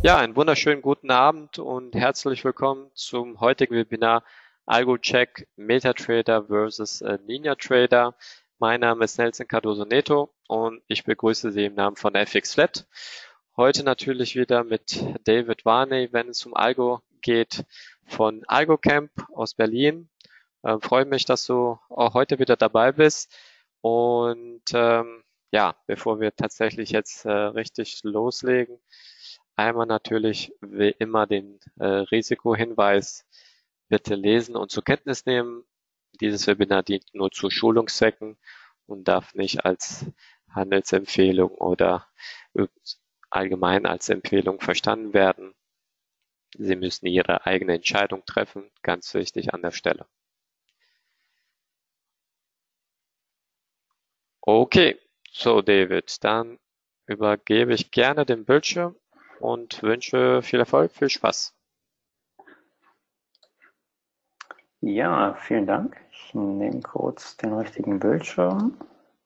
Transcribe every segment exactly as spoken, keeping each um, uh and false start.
Ja, einen wunderschönen guten Abend und herzlich willkommen zum heutigen Webinar AlgoCheck MetaTrader versus äh, NinjaTrader. Mein Name ist Nelson Cardoso Neto und ich begrüße Sie im Namen von F X Flat. Heute natürlich wieder mit David Varney, wenn es um Algo geht, von AlgoCamp aus Berlin. Ähm, freue mich, dass du auch heute wieder dabei bist. Und ähm, ja, bevor wir tatsächlich jetzt äh, richtig loslegen, einmal natürlich wie immer den äh, Risikohinweis bitte lesen und zur Kenntnis nehmen. Dieses Webinar dient nur zu Schulungszwecken und darf nicht als Handelsempfehlung oder allgemein als Empfehlung verstanden werden. Sie müssen Ihre eigene Entscheidung treffen, ganz wichtig an der Stelle. Okay, so David, dann übergebe ich gerne den Bildschirm und wünsche viel Erfolg, viel Spaß. Ja, vielen Dank. Ich nehme kurz den richtigen Bildschirm.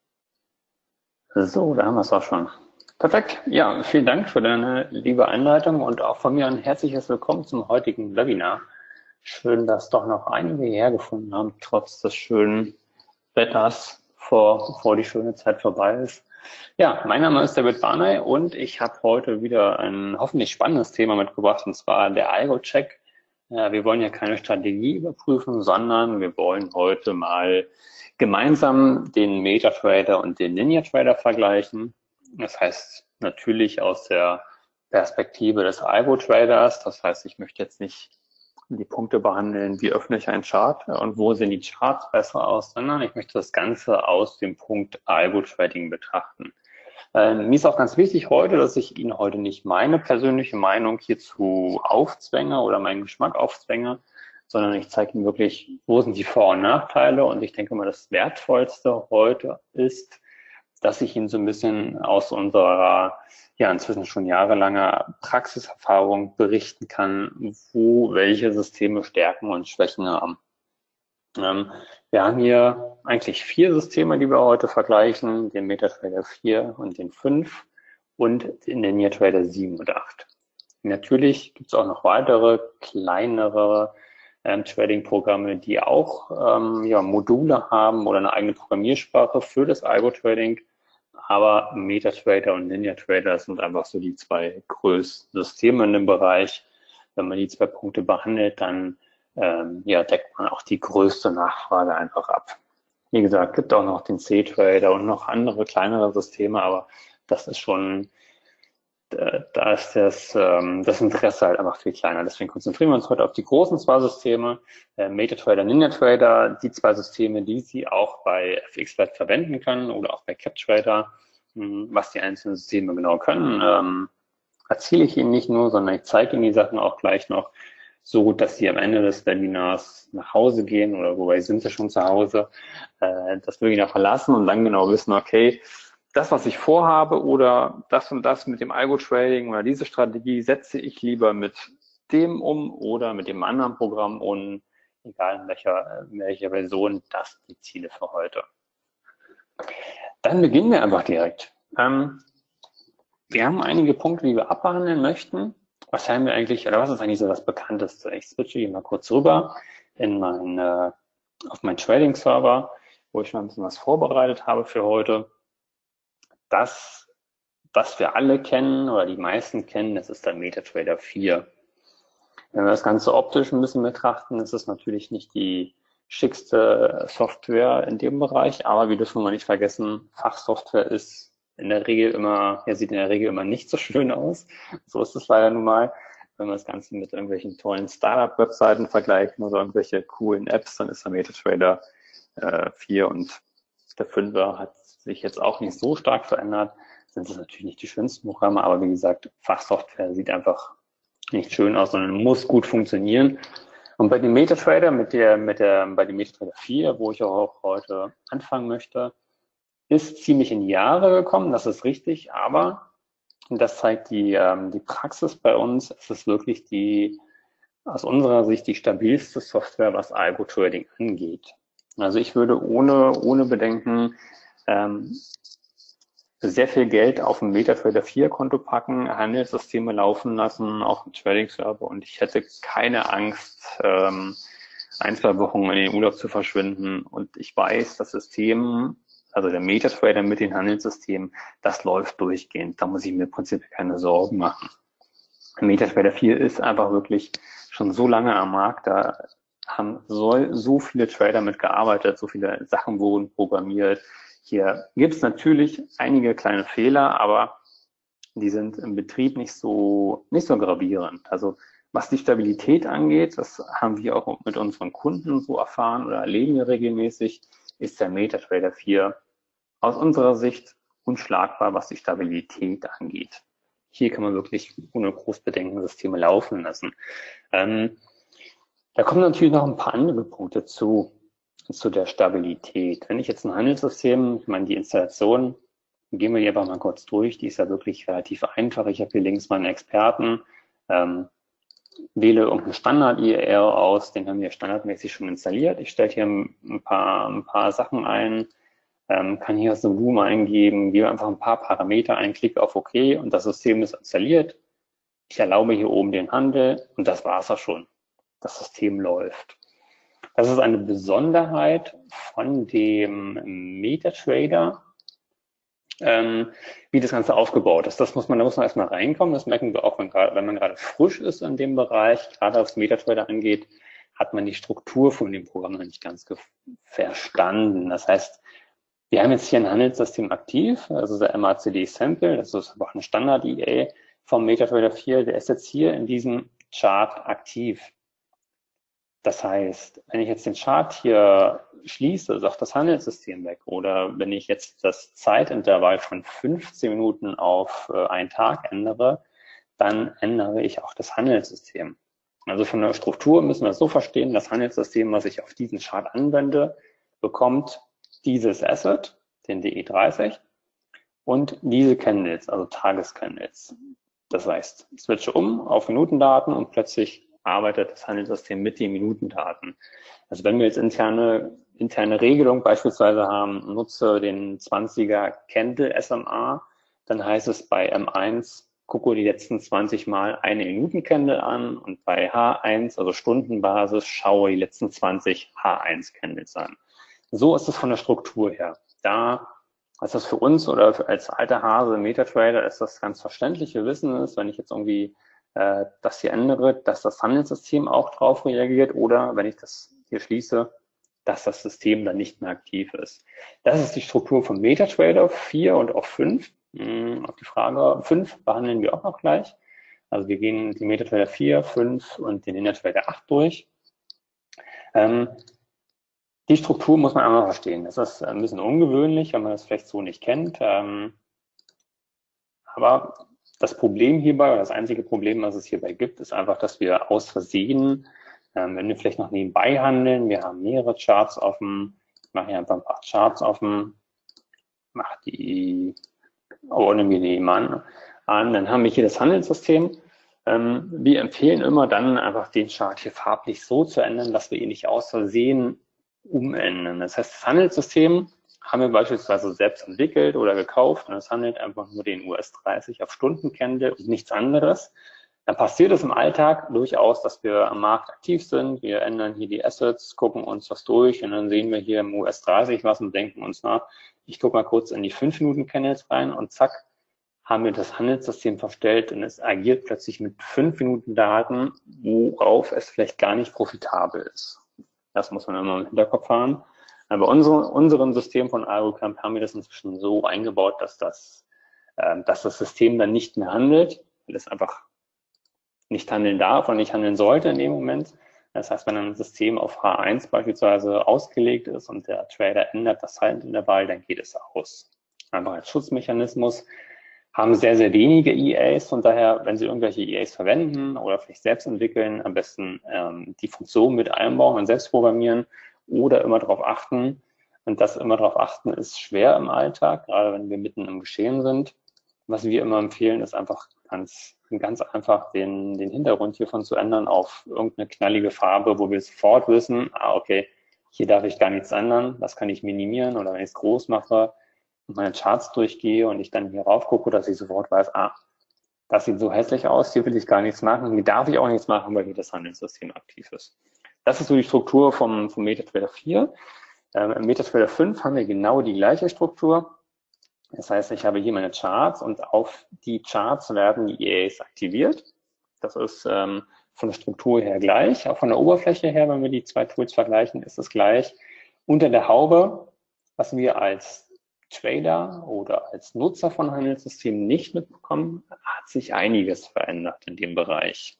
So, da haben wir es auch schon. Perfekt. Ja, vielen Dank für deine liebe Einleitung und auch von mir ein herzliches Willkommen zum heutigen Webinar. Schön, dass doch noch einige hergefunden haben, trotz des schönen Wetters, vor, bevor die schöne Zeit vorbei ist. Ja, mein Name ist David Varney und ich habe heute wieder ein hoffentlich spannendes Thema mitgebracht, und zwar der AlgoCheck. Wir wollen ja keine Strategie überprüfen, sondern wir wollen heute mal gemeinsam den MetaTrader und den NinjaTrader vergleichen. Das heißt natürlich aus der Perspektive des Algo-Traders. Das heißt, ich möchte jetzt nicht die Punkte behandeln, wie öffne ich einen Chart und wo sehen die Charts besser aus, sondern ich möchte das Ganze aus dem Punkt Algo-Trading betrachten. Ähm, mir ist auch ganz wichtig heute, dass ich Ihnen heute nicht meine persönliche Meinung hierzu aufzwänge oder meinen Geschmack aufzwänge, sondern ich zeige Ihnen wirklich, wo sind die Vor- und Nachteile. Und ich denke mal, das Wertvollste heute ist, dass ich Ihnen so ein bisschen aus unserer, ja, inzwischen schon jahrelanger Praxiserfahrung berichten kann, wo welche Systeme Stärken und Schwächen haben. Ähm, wir haben hier eigentlich vier Systeme, die wir heute vergleichen, den MetaTrader vier und den fünf und den NinjaTrader sieben und acht. Natürlich gibt es auch noch weitere, kleinere ähm, Trading-Programme, die auch ähm, ja, Module haben oder eine eigene Programmiersprache für das Algo-Trading. Aber MetaTrader und NinjaTrader sind einfach so die zwei größten Systeme in dem Bereich. Wenn man die zwei Punkte behandelt, dann ähm, ja, deckt man auch die größte Nachfrage einfach ab. Wie gesagt, gibt auch noch den C-Trader und noch andere kleinere Systeme, aber das ist schon, äh, da ist das, ähm, das Interesse halt einfach viel kleiner. Deswegen konzentrieren wir uns heute auf die großen zwei Systeme, äh, MetaTrader, NinjaTrader, die zwei Systeme, die Sie auch bei F X Flat verwenden können oder auch bei CapTrader. Was die einzelnen Systeme genau können, ähm, erzähle ich Ihnen nicht nur, sondern ich zeige Ihnen die Sachen auch gleich noch, so dass Sie am Ende des Webinars nach Hause gehen oder wobei sind Sie schon zu Hause, äh, das Webinar verlassen und dann genau wissen, okay, das, was ich vorhabe oder das und das mit dem Algo-Trading oder diese Strategie setze ich lieber mit dem um oder mit dem anderen Programm und egal in welcher, in welcher Version, das sind die Ziele für heute. Dann beginnen wir einfach direkt. Ähm, wir haben einige Punkte, die wir abbehandeln möchten. Was haben wir eigentlich, oder was ist eigentlich so das Bekannteste? Ich switche hier mal kurz rüber in mein, äh, auf meinen Trading-Server, wo ich mal ein bisschen was vorbereitet habe für heute. Das, was wir alle kennen oder die meisten kennen, das ist der MetaTrader vier. Wenn wir das Ganze optisch ein bisschen betrachten, ist es natürlich nicht die schickste Software in dem Bereich, aber wir dürfen mal nicht vergessen, Fachsoftware ist in der Regel immer, ja, sieht in der Regel immer nicht so schön aus. So ist es leider nun mal. Wenn wir das Ganze mit irgendwelchen tollen Startup-Webseiten vergleichen oder irgendwelche coolen Apps, dann ist der MetaTrader äh, vier und der fünfer hat sich jetzt auch nicht so stark verändert. Sind es natürlich nicht die schönsten Programme, aber wie gesagt, Fachsoftware sieht einfach nicht schön aus, sondern muss gut funktionieren. Und bei dem MetaTrader, mit der, mit der, bei dem MetaTrader vier, wo ich auch heute anfangen möchte, ist ziemlich in die Jahre gekommen, das ist richtig, aber das zeigt die, ähm, die Praxis bei uns, es ist wirklich die, aus unserer Sicht die stabilste Software, was Algo-Trading angeht. Also ich würde ohne, ohne Bedenken ähm, sehr viel Geld auf ein MetaTrader vier Konto packen, Handelssysteme laufen lassen, auf dem Trading-Server und ich hätte keine Angst, ähm, ein, zwei Wochen in den Urlaub zu verschwinden. Und ich weiß, das System, also der MetaTrader mit den Handelssystemen, das läuft durchgehend. Da muss ich mir im Prinzip keine Sorgen machen. MetaTrader vier ist einfach wirklich schon so lange am Markt, da haben so, so viele Trader mitgearbeitet, so viele Sachen wurden programmiert. Hier gibt es natürlich einige kleine Fehler, aber die sind im Betrieb nicht so, nicht so gravierend. Also was die Stabilität angeht, das haben wir auch mit unseren Kunden so erfahren oder erleben wir regelmäßig, ist der MetaTrader vier aus unserer Sicht unschlagbar, was die Stabilität angeht. Hier kann man wirklich ohne Großbedenken Systeme laufen lassen. Ähm, da kommen natürlich noch ein paar andere Punkte zu, zu der Stabilität. Wenn ich jetzt ein Handelssystem, ich meine die Installation, gehen wir die einfach mal kurz durch, die ist ja wirklich relativ einfach. Ich habe hier links meinen Experten, ähm, wähle irgendeinen Standard-I R aus, den haben wir standardmäßig schon installiert. Ich stelle hier ein paar, ein paar Sachen ein, ähm, kann hier das Volumen eingeben, gebe einfach ein paar Parameter ein, klicke auf OK und das System ist installiert. Ich erlaube hier oben den Handel und das war es auch schon. Das System läuft. Das ist eine Besonderheit von dem MetaTrader, ähm, wie das Ganze aufgebaut ist. Das muss man, da muss man erstmal reinkommen. Das merken wir auch, wenn, wenn man gerade frisch ist in dem Bereich, gerade was MetaTrader angeht, hat man die Struktur von dem Programm noch nicht ganz verstanden. Das heißt, wir haben jetzt hier ein Handelssystem aktiv, also der M A C D Sample, das ist aber auch ein Standard-I A vom MetaTrader vier, der ist jetzt hier in diesem Chart aktiv. Das heißt, wenn ich jetzt den Chart hier schließe, ist auch das Handelssystem weg. Oder wenn ich jetzt das Zeitintervall von fünfzehn Minuten auf äh, einen Tag ändere, dann ändere ich auch das Handelssystem. Also von der Struktur müssen wir es so verstehen, das Handelssystem, was ich auf diesen Chart anwende, bekommt dieses Asset, den D E dreißig, und diese Candles, also Tagescandles. Das heißt, ich switche um auf Minutendaten und plötzlich arbeitet das Handelssystem mit den Minutendaten. Also wenn wir jetzt interne, interne Regelung beispielsweise haben, nutze den zwanziger Candle S M A, dann heißt es bei M eins, gucke die letzten zwanzig Mal eine Minuten-Candle an und bei H eins, also Stundenbasis, schaue die letzten zwanzig H eins Candles an. So ist es von der Struktur her. Da ist das für uns oder für, als alter Hase MetaTrader ist das ganz verständlich. Wir wissen es, wenn ich jetzt irgendwie äh, das hier ändere, dass das Handelssystem auch drauf reagiert oder wenn ich das hier schließe, dass das System dann nicht mehr aktiv ist. Das ist die Struktur von MetaTrader vier und auch fünf. Hm, auf die Frage fünf behandeln wir auch noch gleich. Also wir gehen die MetaTrader vier, fünf und den MetaTrader acht durch. Ähm, Die Struktur muss man einmal verstehen. Das ist ein bisschen ungewöhnlich, wenn man das vielleicht so nicht kennt. Ähm, aber das Problem hierbei, oder das einzige Problem, was es hierbei gibt, ist einfach, dass wir aus Versehen, ähm, wenn wir vielleicht noch nebenbei handeln, wir haben mehrere Charts offen, ich mache hier einfach ein paar Charts offen, mache die, ordnen wir die mal an, dann haben wir hier das Handelssystem. Ähm, wir empfehlen immer dann einfach den Chart hier farblich so zu ändern, dass wir ihn nicht aus Versehen umändern. Das heißt, das Handelssystem haben wir beispielsweise selbst entwickelt oder gekauft und es handelt einfach nur den U S dreißig auf Stundencandle und nichts anderes. Dann passiert es im Alltag durchaus, dass wir am Markt aktiv sind. Wir ändern hier die Assets, gucken uns das durch und dann sehen wir hier im U S dreißig was und denken uns, na, ich gucke mal kurz in die fünf Minuten Candles rein und zack, haben wir das Handelssystem verstellt und es agiert plötzlich mit fünf Minuten Daten, worauf es vielleicht gar nicht profitabel ist. Das muss man immer im Hinterkopf haben. Bei unserem, unserem System von AlgoCamp haben wir das inzwischen so eingebaut, dass das, äh, dass das System dann nicht mehr handelt, weil es einfach nicht handeln darf und nicht handeln sollte in dem Moment. Das heißt, wenn ein System auf H eins beispielsweise ausgelegt ist und der Trader ändert das Zeitintervall, dann geht es aus. Einfach als Schutzmechanismus. Haben sehr, sehr wenige E As, von daher, wenn Sie irgendwelche E As verwenden oder vielleicht selbst entwickeln, am besten ähm, die Funktion mit einbauen und selbst programmieren oder immer darauf achten. Und das immer darauf achten ist schwer im Alltag, gerade wenn wir mitten im Geschehen sind. Was wir immer empfehlen, ist einfach ganz, ganz einfach den, den Hintergrund hiervon zu ändern auf irgendeine knallige Farbe, wo wir sofort wissen, ah, okay, hier darf ich gar nichts ändern, das kann ich minimieren oder wenn ich es groß mache, meine Charts durchgehe und ich dann hier rauf gucke, dass ich sofort weiß, ah, das sieht so hässlich aus, hier will ich gar nichts machen, hier darf ich auch nichts machen, weil hier das Handelssystem aktiv ist. Das ist so die Struktur vom, vom MetaTrader vier. Ähm, Im MetaTrader fünf haben wir genau die gleiche Struktur. Das heißt, ich habe hier meine Charts und auf die Charts werden die E As aktiviert. Das ist ähm, von der Struktur her gleich. Auch von der Oberfläche her, wenn wir die zwei Tools vergleichen, ist es gleich. Unter der Haube, was wir als Trader oder als Nutzer von Handelssystemen nicht mitbekommen, hat sich einiges verändert in dem Bereich.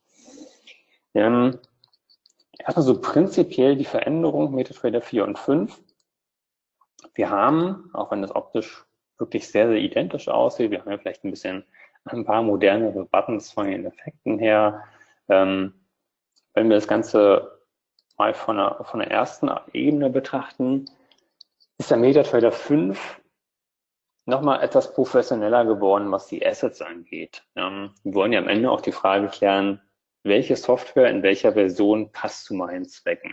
Ähm, erstmal so prinzipiell die Veränderung MetaTrader vier und fünf. Wir haben, auch wenn das optisch wirklich sehr, sehr identisch aussieht, wir haben ja vielleicht ein bisschen ein paar modernere Buttons von den Effekten her. Ähm, wenn wir das Ganze mal von der, von der ersten Ebene betrachten, ist der MetaTrader fünf nochmal etwas professioneller geworden, was die Assets angeht. Ähm, wir wollen ja am Ende auch die Frage klären, welche Software in welcher Version passt zu meinen Zwecken.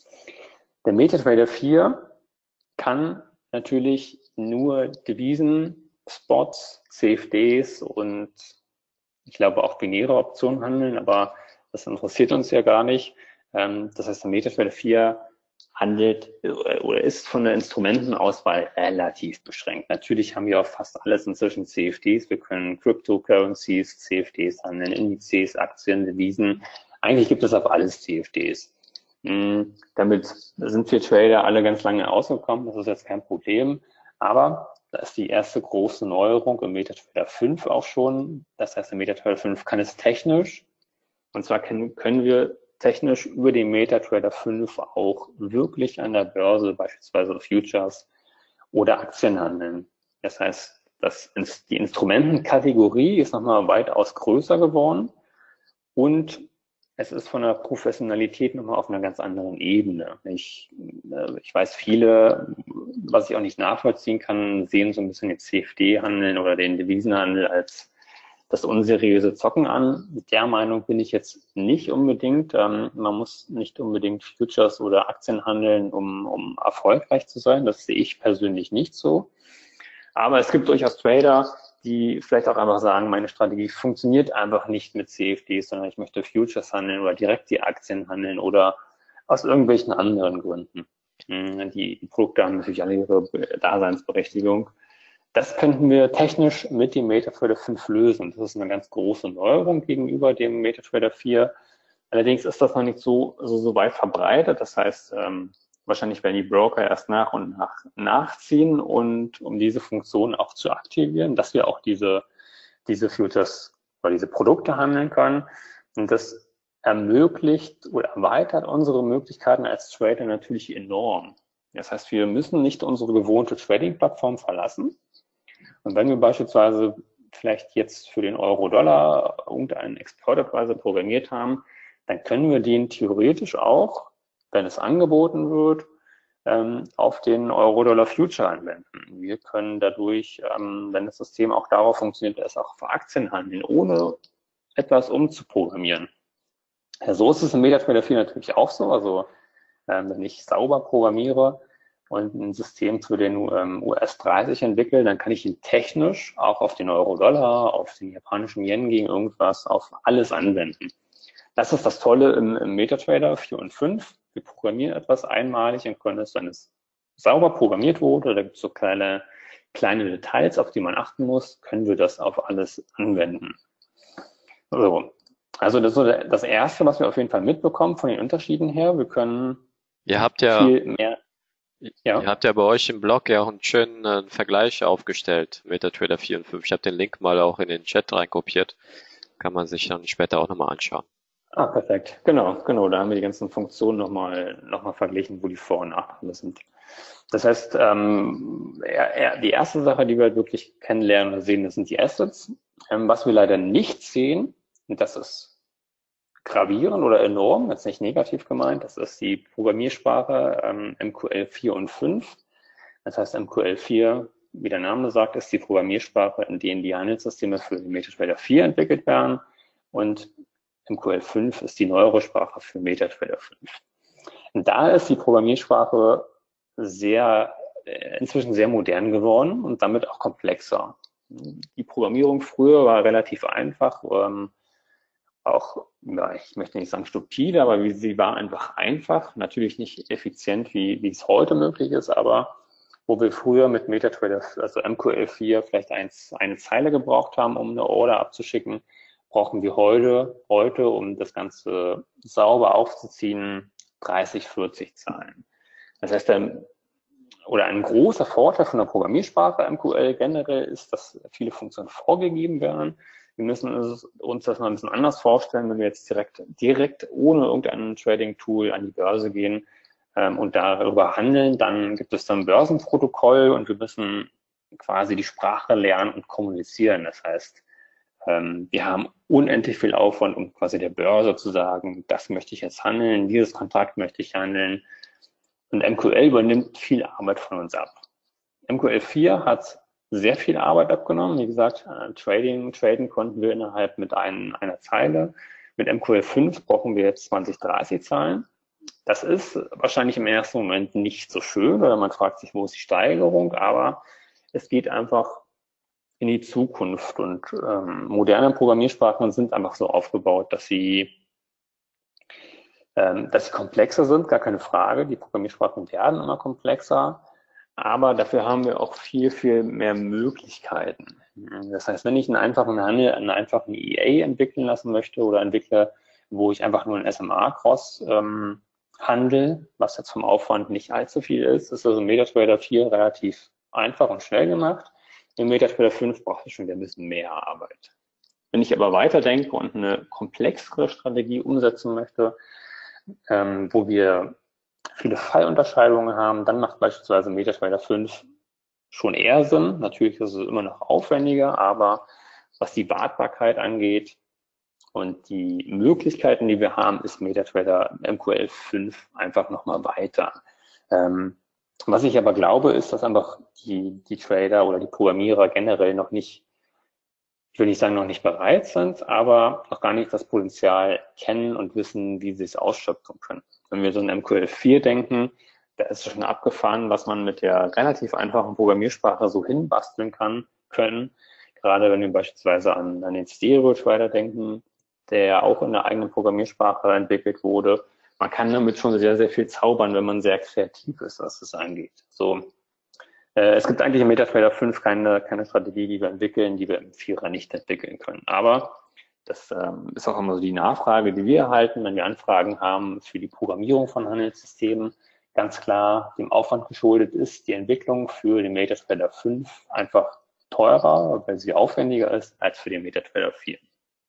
Der MetaTrader vier kann natürlich nur Devisen, Spots, C F Ds und ich glaube auch binäre Optionen handeln, aber das interessiert uns ja gar nicht. Ähm, das heißt, der MetaTrader vier handelt oder ist von der Instrumentenauswahl relativ beschränkt. Natürlich haben wir auch fast alles inzwischen C F Ds. Wir können Cryptocurrencies, C F Ds handeln, Indizes, Aktien, Devisen. Eigentlich gibt es auf alles C F Ds. Damit sind wir Trader alle ganz lange ausgekommen. Das ist jetzt kein Problem. Aber da ist die erste große Neuerung im MetaTrader fünf auch schon. Das heißt, der MetaTrader fünf kann es technisch. Und zwar können, können wir technisch über den MetaTrader fünf auch wirklich an der Börse, beispielsweise Futures oder Aktien handeln. Das heißt, das, die Instrumentenkategorie ist nochmal weitaus größer geworden und es ist von der Professionalität nochmal auf einer ganz anderen Ebene. Ich, ich weiß, viele, was ich auch nicht nachvollziehen kann, sehen so ein bisschen den C F D-Handeln oder den Devisenhandel als das unseriöse Zocken an. Mit der Meinung bin ich jetzt nicht unbedingt. Ähm, man muss nicht unbedingt Futures oder Aktien handeln, um, um erfolgreich zu sein. Das sehe ich persönlich nicht so. Aber es gibt durchaus Trader, die vielleicht auch einfach sagen, meine Strategie funktioniert einfach nicht mit C F Ds, sondern ich möchte Futures handeln oder direkt die Aktien handeln oder aus irgendwelchen anderen Gründen. Die, die Produkte haben natürlich alle ihre Daseinsberechtigung. Das könnten wir technisch mit dem MetaTrader fünf lösen. Das ist eine ganz große Neuerung gegenüber dem MetaTrader vier. Allerdings ist das noch nicht so, so, so weit verbreitet. Das heißt, ähm, wahrscheinlich werden die Broker erst nach und nach nachziehen und um diese Funktion auch zu aktivieren, dass wir auch diese, diese Futures oder diese Produkte handeln können. Und das ermöglicht oder erweitert unsere Möglichkeiten als Trader natürlich enorm. Das heißt, wir müssen nicht unsere gewohnte Trading-Plattform verlassen. Und wenn wir beispielsweise vielleicht jetzt für den Euro-Dollar irgendeinen Exporterpreise programmiert haben, dann können wir den theoretisch auch, wenn es angeboten wird, ähm, auf den Euro-Dollar-Future anwenden. Wir können dadurch, ähm, wenn das System auch darauf funktioniert, es auch für Aktien handeln, ohne etwas umzuprogrammieren. Ja, so ist es im MetaTrader vier natürlich auch so. Also ähm, wenn ich sauber programmiere und ein System für den ähm, U S dreißig entwickle, dann kann ich ihn technisch auch auf den Euro-Dollar, auf den japanischen Yen gegen irgendwas, auf alles anwenden. Das ist das Tolle im, im MetaTrader vier und fünf. Wir programmieren etwas einmalig und können es, wenn es sauber programmiert wurde, da gibt es so kleine, kleine Details, auf die man achten muss, können wir das auf alles anwenden. So. Also das ist so das Erste, was wir auf jeden Fall mitbekommen von den Unterschieden her. Wir können Ihr habt ja, viel mehr. Ja. Ihr habt ja bei euch im Blog ja auch einen schönen äh, Vergleich aufgestellt mit der MetaTrader vier und fünf. Ich habe den Link mal auch in den Chat reinkopiert. Kann man sich dann später auch nochmal anschauen. Ah, perfekt. Genau, genau. Da haben wir die ganzen Funktionen nochmal noch mal verglichen, wo die Vor- und Nachteile sind. Das heißt, ähm, die erste Sache, die wir halt wirklich kennenlernen oder sehen, das sind die Assets. Ähm, was wir leider nicht sehen, und das ist gravierend oder enorm, jetzt nicht negativ gemeint, das ist die Programmiersprache ähm, M Q L vier und fünf. Das heißt, M Q L vier, wie der Name sagt, ist die Programmiersprache, in denen die Handelssysteme für den MetaTrader vier entwickelt werden. Und M Q L fünf ist die Neurosprache für MetaTrader fünf. Und da ist die Programmiersprache sehr inzwischen sehr modern geworden und damit auch komplexer. Die Programmierung früher war relativ einfach, ähm, auch, ja, ich möchte nicht sagen stupide, aber wie, sie war einfach einfach, natürlich nicht effizient, wie, wie es heute möglich ist, aber wo wir früher mit MetaTrader, also M Q L vier, vielleicht eins, eine Zeile gebraucht haben, um eine Order abzuschicken, brauchen wir heute, heute, um das Ganze sauber aufzuziehen, dreißig, vierzig Zeilen. Das heißt, der, oder ein großer Vorteil von der Programmiersprache M Q L generell ist, dass viele Funktionen vorgegeben werden. Wir müssen uns das mal ein bisschen anders vorstellen, wenn wir jetzt direkt, direkt ohne irgendein Trading-Tool an die Börse gehen ähm, und darüber handeln, dann gibt es dann ein Börsenprotokoll und wir müssen quasi die Sprache lernen und kommunizieren. Das heißt, ähm, wir haben unendlich viel Aufwand, um quasi der Börse zu sagen, das möchte ich jetzt handeln, dieses Kontrakt möchte ich handeln. Und M Q L übernimmt viel Arbeit von uns ab. M Q L vier hat sehr viel Arbeit abgenommen. Wie gesagt, Trading, traden konnten wir innerhalb mit ein, einer Zeile. Mit M Q L fünf brauchen wir jetzt zwanzig, dreißig Zeilen. Das ist wahrscheinlich im ersten Moment nicht so schön, oder man fragt sich, wo ist die Steigerung, aber es geht einfach in die Zukunft und ähm, moderne Programmiersprachen sind einfach so aufgebaut, dass sie ähm, dass sie komplexer sind, gar keine Frage. Die Programmiersprachen werden immer komplexer. Aber dafür haben wir auch viel, viel mehr Möglichkeiten. Das heißt, wenn ich einen einfachen Handel, einen einfachen E A entwickeln lassen möchte oder entwickle, wo ich einfach nur einen S M A-Cross ähm, handle, was jetzt vom Aufwand nicht allzu viel ist, ist also MetaTrader vier relativ einfach und schnell gemacht. Im MetaTrader fünf braucht es schon wieder ein bisschen mehr Arbeit. Wenn ich aber weiterdenke und eine komplexere Strategie umsetzen möchte, ähm, wo wir viele Fallunterscheidungen haben, dann macht beispielsweise MetaTrader fünf schon eher Sinn. Natürlich ist es immer noch aufwendiger, aber was die Wartbarkeit angeht und die Möglichkeiten, die wir haben, ist MetaTrader M Q L fünf einfach nochmal weiter. Ähm, was ich aber glaube, ist, dass einfach die, die Trader oder die Programmierer generell noch nicht, ich will nicht sagen, noch nicht bereit sind, aber noch gar nicht das Potenzial kennen und wissen, wie sie es ausschöpfen können. Wenn wir so in M Q L vier denken, da ist es schon abgefahren, was man mit der relativ einfachen Programmiersprache so hinbasteln kann, können. Gerade wenn wir beispielsweise an, an den Stereo-Trader denken, der auch in der eigenen Programmiersprache entwickelt wurde. Man kann damit schon sehr, sehr viel zaubern, wenn man sehr kreativ ist, was das angeht. So, äh, es gibt eigentlich im MetaTrader fünf keine, keine Strategie, die wir entwickeln, die wir im Vierer nicht entwickeln können. Aber das ähm, ist auch immer so die Nachfrage, die wir erhalten, wenn wir Anfragen haben für die Programmierung von Handelssystemen. Ganz klar dem Aufwand geschuldet ist die Entwicklung für den MetaTrader fünf einfach teurer, weil sie aufwendiger ist als für den MetaTrader vier.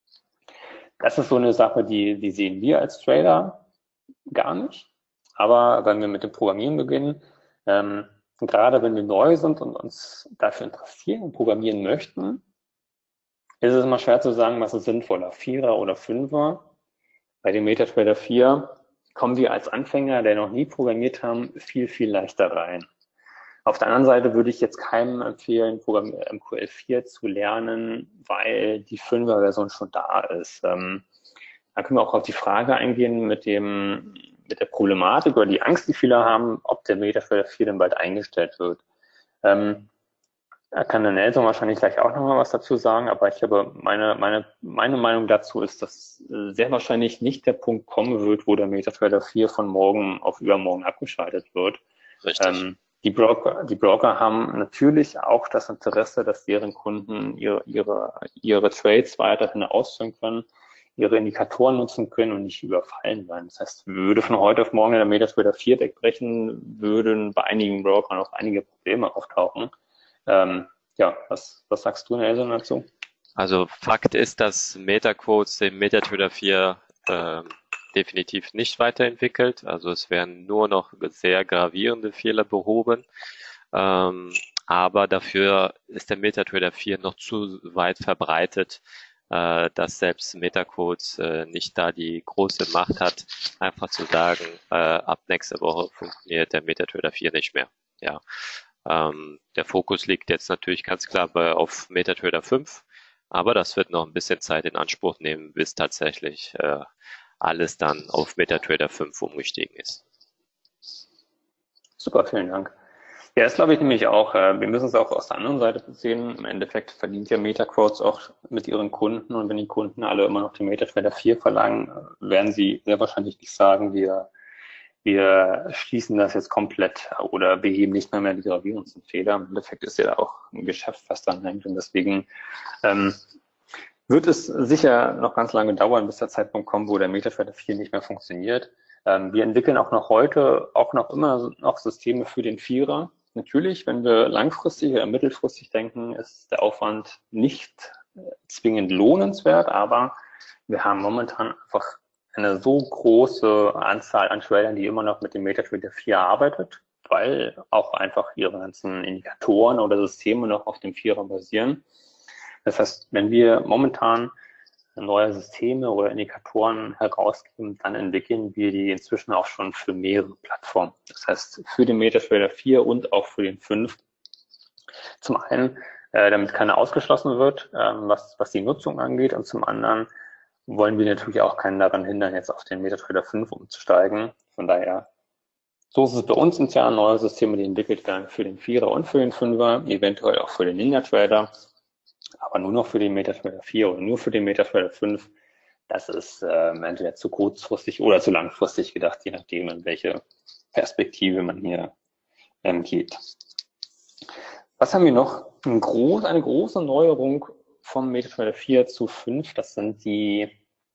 Das ist so eine Sache, die, die sehen wir als Trader gar nicht. Aber wenn wir mit dem Programmieren beginnen, ähm, gerade wenn wir neu sind und uns dafür interessieren und programmieren möchten, ist es immer schwer zu sagen, was ist sinnvoller, Vierer oder Fünfer. Bei dem MetaTrader vier kommen wir als Anfänger, der noch nie programmiert haben, viel, viel leichter rein. Auf der anderen Seite würde ich jetzt keinem empfehlen, M Q L vier zu lernen, weil die Fünfer-Version schon da ist. Ähm, da können wir auch auf die Frage eingehen mit dem, mit der Problematik oder die Angst, die viele haben, ob der MetaTrader vier denn bald eingestellt wird. Ähm, da kann der Nelson wahrscheinlich gleich auch nochmal was dazu sagen, aber ich habe meine, meine, meine Meinung dazu ist, dass sehr wahrscheinlich nicht der Punkt kommen wird, wo der MetaTrader vier von morgen auf übermorgen abgeschaltet wird. Richtig. Ähm, die Broker, die Broker haben natürlich auch das Interesse, dass deren Kunden ihre, ihre, ihre Trades weiterhin ausführen können, ihre Indikatoren nutzen können und nicht überfallen werden. Das heißt, würde von heute auf morgen der MetaTrader vier wegbrechen, würden bei einigen Brokern auch einige Probleme auftauchen. Ähm, ja, was, was sagst du, Nelson, dazu? Also Fakt ist, dass MetaQuotes den MetaTrader vier äh, definitiv nicht weiterentwickelt. Also es werden nur noch sehr gravierende Fehler behoben. Ähm, aber dafür ist der MetaTrader vier noch zu weit verbreitet, äh, dass selbst MetaQuotes äh, nicht da die große Macht hat, einfach zu sagen, äh, ab nächste Woche funktioniert der MetaTrader vier nicht mehr. Ja. Ähm, der Fokus liegt jetzt natürlich ganz klar bei, auf MetaTrader fünf, aber das wird noch ein bisschen Zeit in Anspruch nehmen, bis tatsächlich äh, alles dann auf MetaTrader fünf umgestiegen ist. Super, vielen Dank. Ja, das glaube ich nämlich auch. äh, Wir müssen es auch aus der anderen Seite sehen. Im Endeffekt verdient ja MetaQuotes auch mit ihren Kunden. Und wenn die Kunden alle immer noch den MetaTrader vier verlangen, äh, werden sie sehr wahrscheinlich nicht sagen, wir, wir schließen das jetzt komplett oder beheben nicht mehr, mehr die gravierendsten Fehler. Im Endeffekt ist ja auch ein Geschäft, was dran hängt. Und deswegen ähm, wird es sicher noch ganz lange dauern, bis der Zeitpunkt kommt, wo der MetaTrader vier nicht mehr funktioniert. Ähm, wir entwickeln auch noch heute auch noch immer noch Systeme für den Vierer. Natürlich, wenn wir langfristig oder mittelfristig denken, ist der Aufwand nicht zwingend lohnenswert, aber wir haben momentan einfach eine so große Anzahl an Tradern, die immer noch mit dem MetaTrader vier arbeitet, weil auch einfach ihre ganzen Indikatoren oder Systeme noch auf dem Vierer basieren. Das heißt, wenn wir momentan neue Systeme oder Indikatoren herausgeben, dann entwickeln wir die inzwischen auch schon für mehrere Plattformen. Das heißt, für den MetaTrader vier und auch für den fünf. Zum einen, äh, damit keiner ausgeschlossen wird, ähm, was, was die Nutzung angeht, und zum anderen wollen wir natürlich auch keinen daran hindern, jetzt auf den MetaTrader fünf umzusteigen. Von daher, so ist es bei uns intern, neue Systeme, die entwickelt werden für den Vierer und für den Fünfer, eventuell auch für den NinjaTrader, aber nur noch für den MetaTrader vier oder nur für den MetaTrader fünf. Das ist äh, entweder zu kurzfristig oder zu langfristig gedacht, je nachdem, in welche Perspektive man hier ähm, geht. Was haben wir noch? Ein groß, eine große Neuerung vom MetaTrader vier zu fünf, das sind die,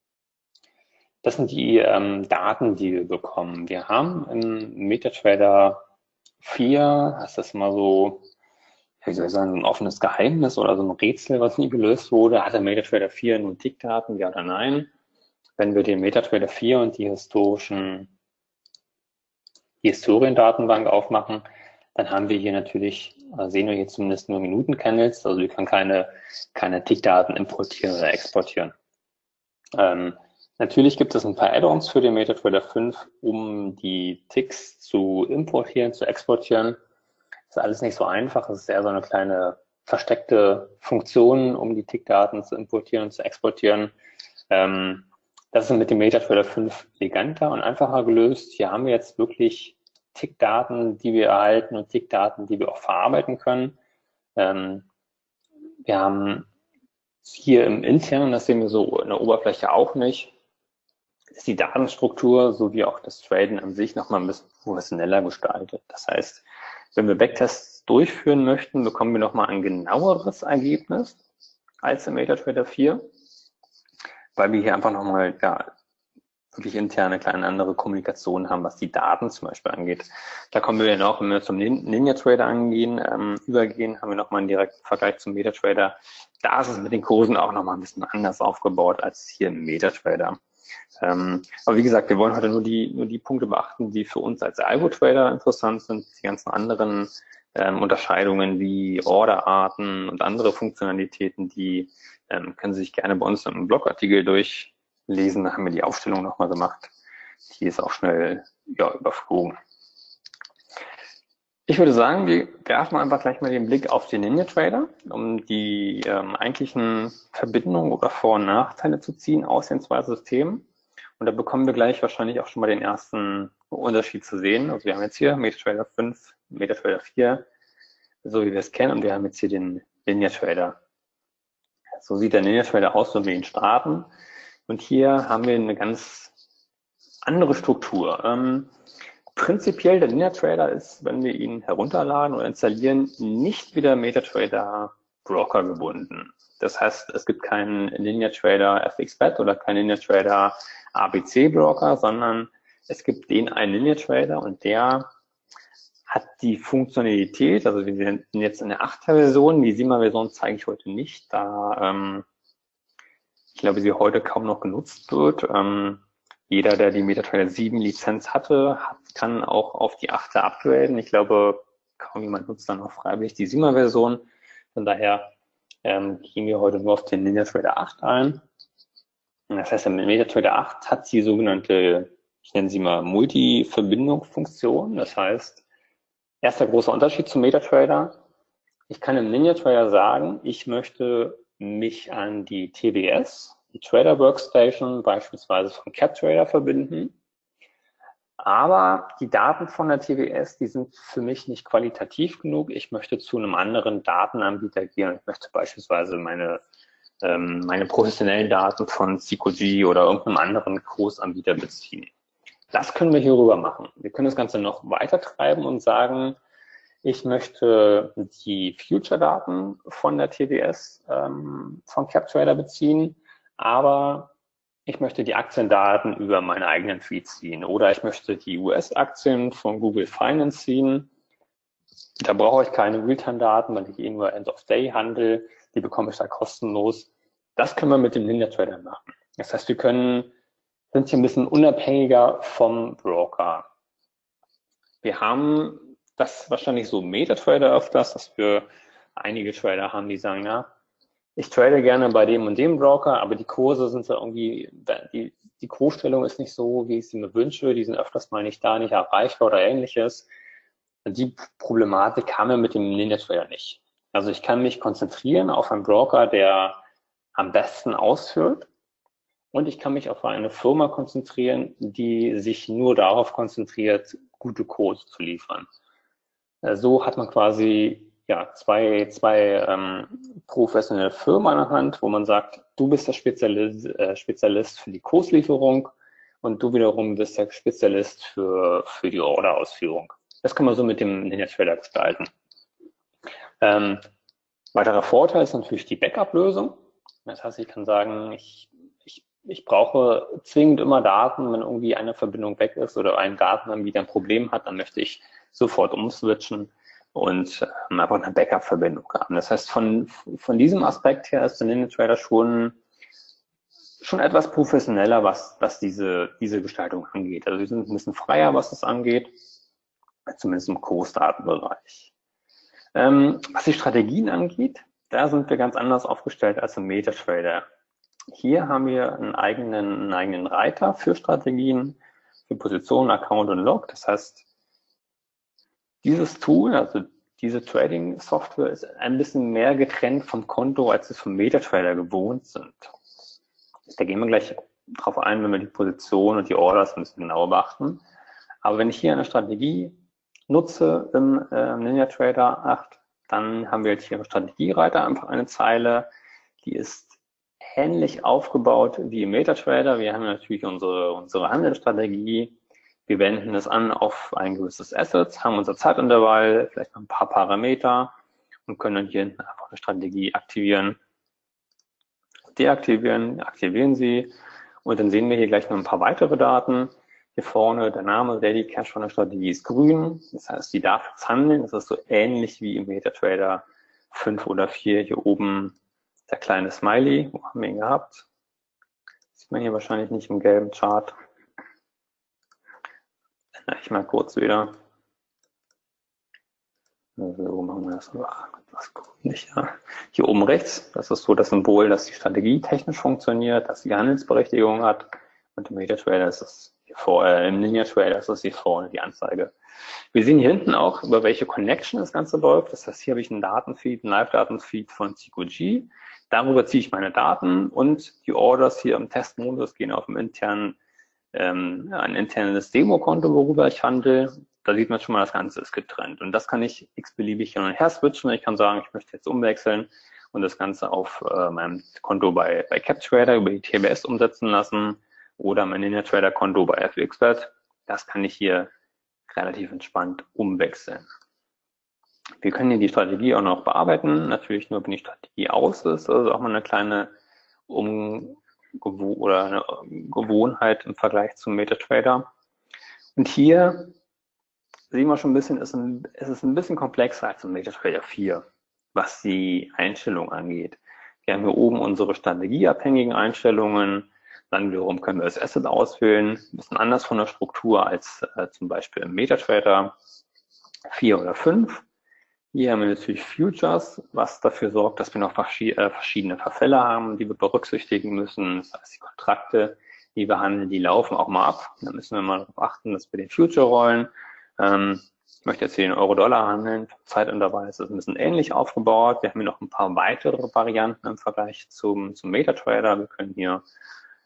das sind die ähm, Daten, die wir bekommen. Wir haben im MetaTrader vier, das ist mal so, wie soll ich sagen, ein offenes Geheimnis oder so ein Rätsel, was nie gelöst wurde. Hat der MetaTrader vier nur Tickdaten, ja oder nein? Wenn wir den MetaTrader vier und die historischen, die Historiendatenbank aufmachen, dann haben wir hier natürlich, sehen wir hier zumindest nur Minuten-Candles, also wir können keine, keine Tickdaten importieren oder exportieren. Ähm, natürlich gibt es ein paar Add-ons für den MetaTrader fünf, um die Ticks zu importieren, zu exportieren. Das ist alles nicht so einfach. Es ist eher so eine kleine versteckte Funktion, um die Tickdaten zu importieren und zu exportieren. Ähm, das ist mit dem MetaTrader fünf eleganter und einfacher gelöst. Hier haben wir jetzt wirklich Tickdaten, die wir erhalten und Tickdaten, die wir auch verarbeiten können. Ähm, wir haben hier im internen, das sehen wir so in der Oberfläche auch nicht, ist die Datenstruktur sowie auch das Traden an sich nochmal ein bisschen professioneller gestaltet. Das heißt, wenn wir Backtests durchführen möchten, bekommen wir nochmal ein genaueres Ergebnis als im MetaTrader vier, weil wir hier einfach nochmal ja, wirklich interne kleine andere Kommunikation haben, was die Daten zum Beispiel angeht. Da kommen wir dann auch, wenn wir zum NinjaTrader angehen, ähm, übergehen, haben wir nochmal einen direkten Vergleich zum MetaTrader. Da ist es mit den Kursen auch nochmal ein bisschen anders aufgebaut als hier im MetaTrader. Ähm, aber wie gesagt, wir wollen heute nur die, nur die Punkte beachten, die für uns als Algo-Trader interessant sind. Die ganzen anderen ähm, Unterscheidungen wie Orderarten und andere Funktionalitäten, die ähm, können Sie sich gerne bei uns im Blogartikel durchlesen. Da haben wir die Aufstellung nochmal gemacht. Die ist auch schnell ja, überflogen. Ich würde sagen, wir werfen einfach gleich mal den Blick auf den NinjaTrader, um die ähm, eigentlichen Verbindungen oder Vor- und Nachteile zu ziehen aus den zwei Systemen. Und da bekommen wir gleich wahrscheinlich auch schon mal den ersten Unterschied zu sehen. Also wir haben jetzt hier MetaTrader fünf, MetaTrader vier, so wie wir es kennen, und wir haben jetzt hier den NinjaTrader. So sieht der NinjaTrader aus, wenn wir ihn starten. Und hier haben wir eine ganz andere Struktur. Ähm, Prinzipiell der NinjaTrader ist, wenn wir ihn herunterladen oder installieren, nicht wie der MetaTrader Broker gebunden. Das heißt, es gibt keinen NinjaTrader F X B E T oder keinen NinjaTrader A B C Broker, sondern es gibt den einen NinjaTrader und der hat die Funktionalität, also wir sind jetzt in der achter Version, die siebter Version zeige ich heute nicht, da ähm, ich glaube, sie heute kaum noch genutzt wird. Ähm, Jeder, der die MetaTrader sieben Lizenz hatte, hat, kann auch auf die achte upgraden. Ich glaube, kaum jemand nutzt dann auch freiwillig die siebter Version. Von daher ähm, gehen wir heute nur auf den NinjaTrader acht ein. Und das heißt, der MetaTrader acht hat die sogenannte, ich nenne sie mal Multi-Verbindungsfunktion. Das heißt, erster großer Unterschied zum MetaTrader. Ich kann im NinjaTrader sagen, ich möchte mich an die T B S, die Trader Workstation, beispielsweise von CapTrader verbinden. Aber die Daten von der T W S, die sind für mich nicht qualitativ genug. Ich möchte zu einem anderen Datenanbieter gehen. Ich möchte beispielsweise meine, ähm, meine professionellen Daten von C Q G oder irgendeinem anderen Großanbieter beziehen. Das können wir hierüber machen. Wir können das Ganze noch weiter treiben und sagen, ich möchte die Future-Daten von der T W S ähm, von CapTrader beziehen, aber ich möchte die Aktiendaten über meine eigenen Feed ziehen oder ich möchte die U S-Aktien von Google Finance ziehen. Da brauche ich keine Realtime-Daten, weil ich eh nur End-of-Day handle. Die bekomme ich da kostenlos. Das können wir mit dem NinjaTrader machen. Das heißt, wir können, sind hier ein bisschen unabhängiger vom Broker. Wir haben das wahrscheinlich so MetaTrader öfters, dass wir einige Trader haben, die sagen, ja, ich trade gerne bei dem und dem Broker, aber die Kurse sind so irgendwie, die, die Kursstellung ist nicht so, wie ich sie mir wünsche, die sind öfters mal nicht da, nicht erreichbar oder ähnliches. Und die Problematik haben wir mit dem NinjaTrader nicht. Also ich kann mich konzentrieren auf einen Broker, der am besten ausführt, und ich kann mich auf eine Firma konzentrieren, die sich nur darauf konzentriert, gute Kurse zu liefern. So hat man quasi ja, zwei, zwei ähm, professionelle Firmen an der Hand, wo man sagt, du bist der Spezialist, äh, Spezialist für die Kurslieferung und du wiederum bist der Spezialist für, für die Orderausführung. Das kann man so mit dem NinjaTrader gestalten. Ähm, weiterer Vorteil ist natürlich die Backup-Lösung. Das heißt, ich kann sagen, ich, ich, ich brauche zwingend immer Daten, wenn irgendwie eine Verbindung weg ist oder ein Datenanbieter ein Problem hat, dann möchte ich sofort umswitchen und ähm, einfach eine Backup-Verbindung haben. Das heißt, von, von diesem Aspekt her ist der NinjaTrader schon, schon etwas professioneller, was, was diese, diese Gestaltung angeht. Also wir sind ein bisschen freier, was das angeht, zumindest im Kursdatenbereich. Ähm, was die Strategien angeht, da sind wir ganz anders aufgestellt als im MetaTrader. Hier haben wir einen eigenen, einen eigenen Reiter für Strategien, für Position, Account und Log. Das heißt, dieses Tool, also diese Trading-Software, ist ein bisschen mehr getrennt vom Konto, als wir es vom MetaTrader gewohnt sind. Da gehen wir gleich drauf ein, wenn wir die Position und die Orders ein bisschen genauer beachten. Aber wenn ich hier eine Strategie nutze im äh, NinjaTrader acht, dann haben wir jetzt hier im Strategiereiter einfach eine Zeile, die ist ähnlich aufgebaut wie im MetaTrader. Wir haben natürlich unsere, unsere Handelsstrategie. Wir wenden es an auf ein gewisses Asset, haben unser Zeitintervall, vielleicht noch ein paar Parameter und können dann hier einfach eine Strategie aktivieren, deaktivieren, aktivieren sie und dann sehen wir hier gleich noch ein paar weitere Daten. Hier vorne der Name Daily Cash von der Strategie ist grün, das heißt, die darf jetzt handeln. Das ist so ähnlich wie im MetaTrader fünf oder vier. Hier oben der kleine Smiley, wo haben wir ihn gehabt? Sieht man hier wahrscheinlich nicht im gelben Chart. Ändere ich mal kurz wieder. So machen wir das noch etwas grünlicher. Hier oben rechts, das ist so das Symbol, dass die Strategie technisch funktioniert, dass sie Handelsberechtigung hat. Und im MetaTrader ist es hier vor, äh, im NinjaTrader ist es hier vorne die Anzeige. Wir sehen hier hinten auch, über welche Connection das Ganze läuft. Das heißt, hier habe ich einen Datenfeed, einen Live-Datenfeed von C Q G. Darüber ziehe ich meine Daten und die Orders hier im Testmodus gehen auf dem internen, ähm, ein internes Demokonto, worüber ich handle. Da sieht man schon mal, das Ganze ist getrennt. Und das kann ich x-beliebig hin und her switchen. Ich kann sagen, ich möchte jetzt umwechseln und das Ganze auf äh, meinem Konto bei, bei CapTrader über die T W S umsetzen lassen oder mein NinjaTrader-Konto bei F X Bet. Das kann ich hier relativ entspannt umwechseln. Wir können hier die Strategie auch noch bearbeiten. Natürlich nur, wenn die Strategie aus ist. Also auch mal eine kleine um oder eine Gewohnheit im Vergleich zum MetaTrader. Und hier sehen wir schon ein bisschen, ist ein, es ist ein bisschen komplexer als im MetaTrader vier, was die Einstellung angeht. Wir haben hier oben unsere strategieabhängigen Einstellungen. Dann wiederum können wir das Asset auswählen. Ein bisschen anders von der Struktur als äh, zum Beispiel im MetaTrader vier oder fünf. Hier haben wir natürlich Futures, was dafür sorgt, dass wir noch verschiedene Verfälle haben, die wir berücksichtigen müssen. Das heißt, die Kontrakte, die wir handeln, die laufen auch mal ab. Da müssen wir mal darauf achten, dass wir den Future rollen. Ähm, ich möchte jetzt hier den Euro-Dollar handeln. Zeitintervall ist das ein bisschen ähnlich aufgebaut. Wir haben hier noch ein paar weitere Varianten im Vergleich zum, zum MetaTrader. Wir können hier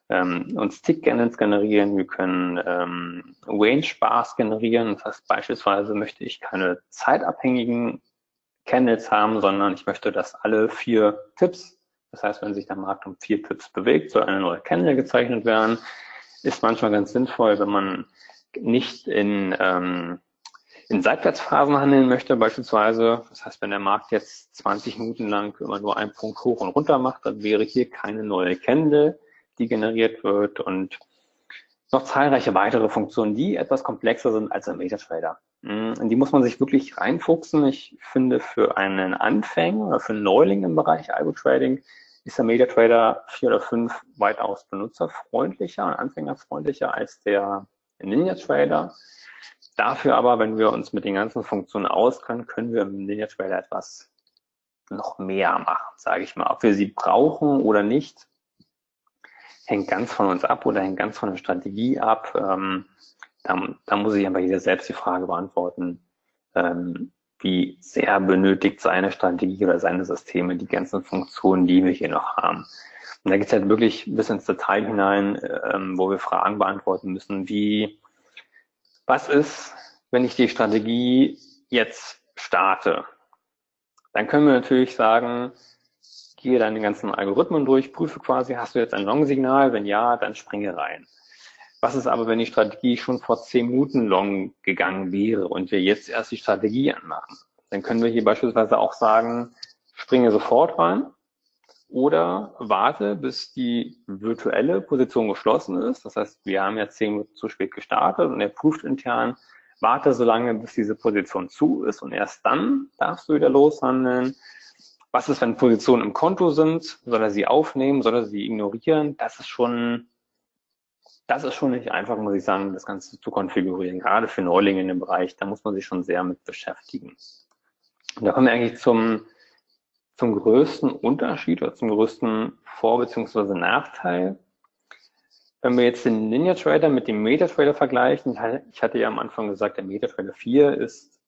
ähm, uns Tick-Candles generieren, wir können ähm, Range-Bars generieren. Das heißt, beispielsweise möchte ich keine zeitabhängigen Candles haben, sondern ich möchte, dass alle vier Pips, das heißt, wenn sich der Markt um vier Pips bewegt, soll eine neue Candle gezeichnet werden. Ist manchmal ganz sinnvoll, wenn man nicht in, ähm, in Seitwärtsphasen handeln möchte, beispielsweise. Das heißt, wenn der Markt jetzt zwanzig Minuten lang immer nur einen Punkt hoch und runter macht, dann wäre hier keine neue Candle, die generiert wird, und noch zahlreiche weitere Funktionen, die etwas komplexer sind als im MetaTrader. In die muss man sich wirklich reinfuchsen. Ich finde, für einen Anfänger oder für einen Neuling im Bereich Algo-Trading ist der MetaTrader vier oder fünf weitaus benutzerfreundlicher und anfängerfreundlicher als der NinjaTrader. Dafür aber, wenn wir uns mit den ganzen Funktionen auskennen, können wir im NinjaTrader etwas noch mehr machen, sage ich mal. Ob wir sie brauchen oder nicht, hängt ganz von uns ab oder hängt ganz von der Strategie ab. Ähm, da, da muss sich einfach jeder selbst die Frage beantworten, ähm, wie sehr benötigt seine Strategie oder seine Systeme die ganzen Funktionen, die wir hier noch haben. Und da geht es halt wirklich bis ins Detail hinein, ähm, wo wir Fragen beantworten müssen, wie, was ist, wenn ich die Strategie jetzt starte? Dann können wir natürlich sagen, gehe deine ganzen Algorithmen durch, prüfe quasi, hast du jetzt ein Long-Signal? Wenn ja, dann springe rein. Was ist aber, wenn die Strategie schon vor zehn Minuten long gegangen wäre und wir jetzt erst die Strategie anmachen? Dann können wir hier beispielsweise auch sagen, springe sofort rein oder warte, bis die virtuelle Position geschlossen ist. Das heißt, wir haben jetzt zehn Minuten zu spät gestartet und er prüft intern, warte so lange, bis diese Position zu ist und erst dann darfst du wieder loshandeln. Was ist, wenn Positionen im Konto sind? Soll er sie aufnehmen? Soll er sie ignorieren? Das ist schon, das ist schon nicht einfach, muss ich sagen, das Ganze zu konfigurieren. Gerade für Neulinge in dem Bereich, da muss man sich schon sehr mit beschäftigen. Und da kommen wir eigentlich zum, zum größten Unterschied oder zum größten Vor- bzw. Nachteil. Wenn wir jetzt den NinjaTrader mit dem MetaTrader vergleichen, ich hatte ja am Anfang gesagt, der MetaTrader vier ist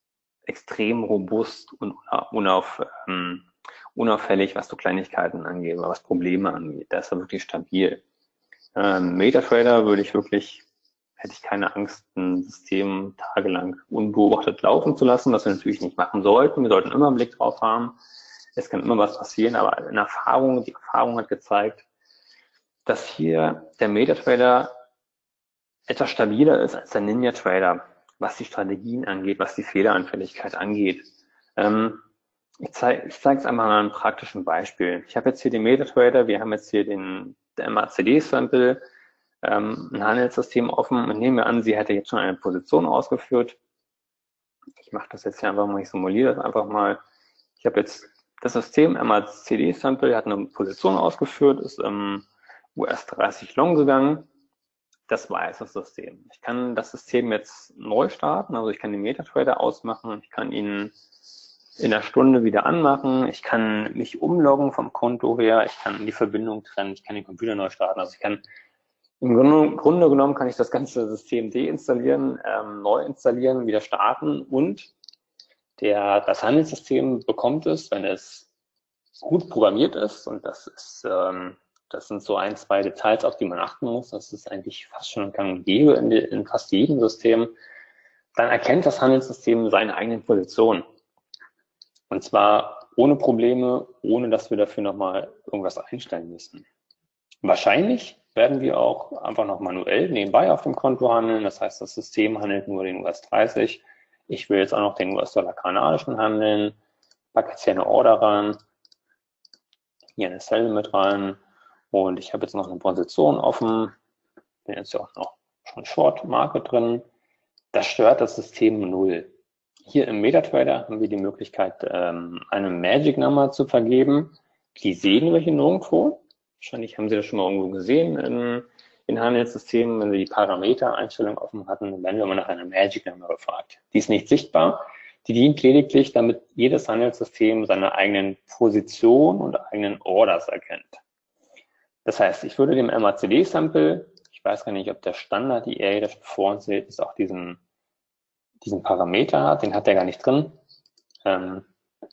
extrem robust und unauf, ähm, unauffällig, was so Kleinigkeiten angeht, was Probleme angeht. Da ist er wirklich stabil. Ähm, MetaTrader würde ich wirklich, hätte ich keine Angst, ein System tagelang unbeobachtet laufen zu lassen, was wir natürlich nicht machen sollten. Wir sollten immer einen Blick drauf haben. Es kann immer was passieren, aber in Erfahrung, die Erfahrung hat gezeigt, dass hier der MetaTrader etwas stabiler ist als der NinjaTrader, was die Strategien angeht, was die Fehleranfälligkeit angeht. Ähm, ich zeige ich zeige es einmal an einem praktischen Beispiel. Ich habe jetzt hier den MetaTrader, wir haben jetzt hier den M A C D-Sample, ähm, ein Handelssystem offen und nehmen wir an, sie hätte jetzt schon eine Position ausgeführt. Ich mache das jetzt hier einfach mal, ich simuliere das einfach mal. Ich habe jetzt das System M A C D-Sample, hat eine Position ausgeführt, ist im U S dreißig Long gegangen. Das war jetzt das System. Ich kann das System jetzt neu starten, also ich kann den MetaTrader ausmachen, ich kann ihn in einer Stunde wieder anmachen, ich kann mich umloggen vom Konto her, ich kann die Verbindung trennen, ich kann den Computer neu starten, also ich kann, im Grunde, Grunde genommen kann ich das ganze System deinstallieren, ähm, neu installieren, wieder starten und der, das Handelssystem bekommt es, wenn es gut programmiert ist, und das ist, ähm, das sind so ein, zwei Details, auf die man achten muss. Das ist eigentlich fast schon gang und gäbe in, in fast jedem System. Dann erkennt das Handelssystem seine eigenen Positionen. Und zwar ohne Probleme, ohne dass wir dafür nochmal irgendwas einstellen müssen. Wahrscheinlich werden wir auch einfach noch manuell nebenbei auf dem Konto handeln. Das heißt, das System handelt nur den U S dreißig. Ich will jetzt auch noch den U S-Dollar kanadischen handeln. Packe jetzt hier eine Order rein. Hier eine Sell mit rein. Und ich habe jetzt noch eine Position offen, bin jetzt ja auch noch schon Short Market drin. Das stört das System null. Hier im MetaTrader haben wir die Möglichkeit, eine Magic Number zu vergeben. Die sehen wir hier nirgendwo. Wahrscheinlich haben Sie das schon mal irgendwo gesehen in, in Handelssystemen, wenn Sie die Parameter-Einstellung offen hatten, dann werden wir immer nach einer Magic Number gefragt. Die ist nicht sichtbar. Die dient lediglich, damit jedes Handelssystem seine eigenen Positionen und eigenen Orders erkennt. Das heißt, ich würde dem M A C D-Sample, ich weiß gar nicht, ob der Standard-E A, das vor uns sieht, ist auch diesen, diesen Parameter hat, den hat der gar nicht drin. Ähm,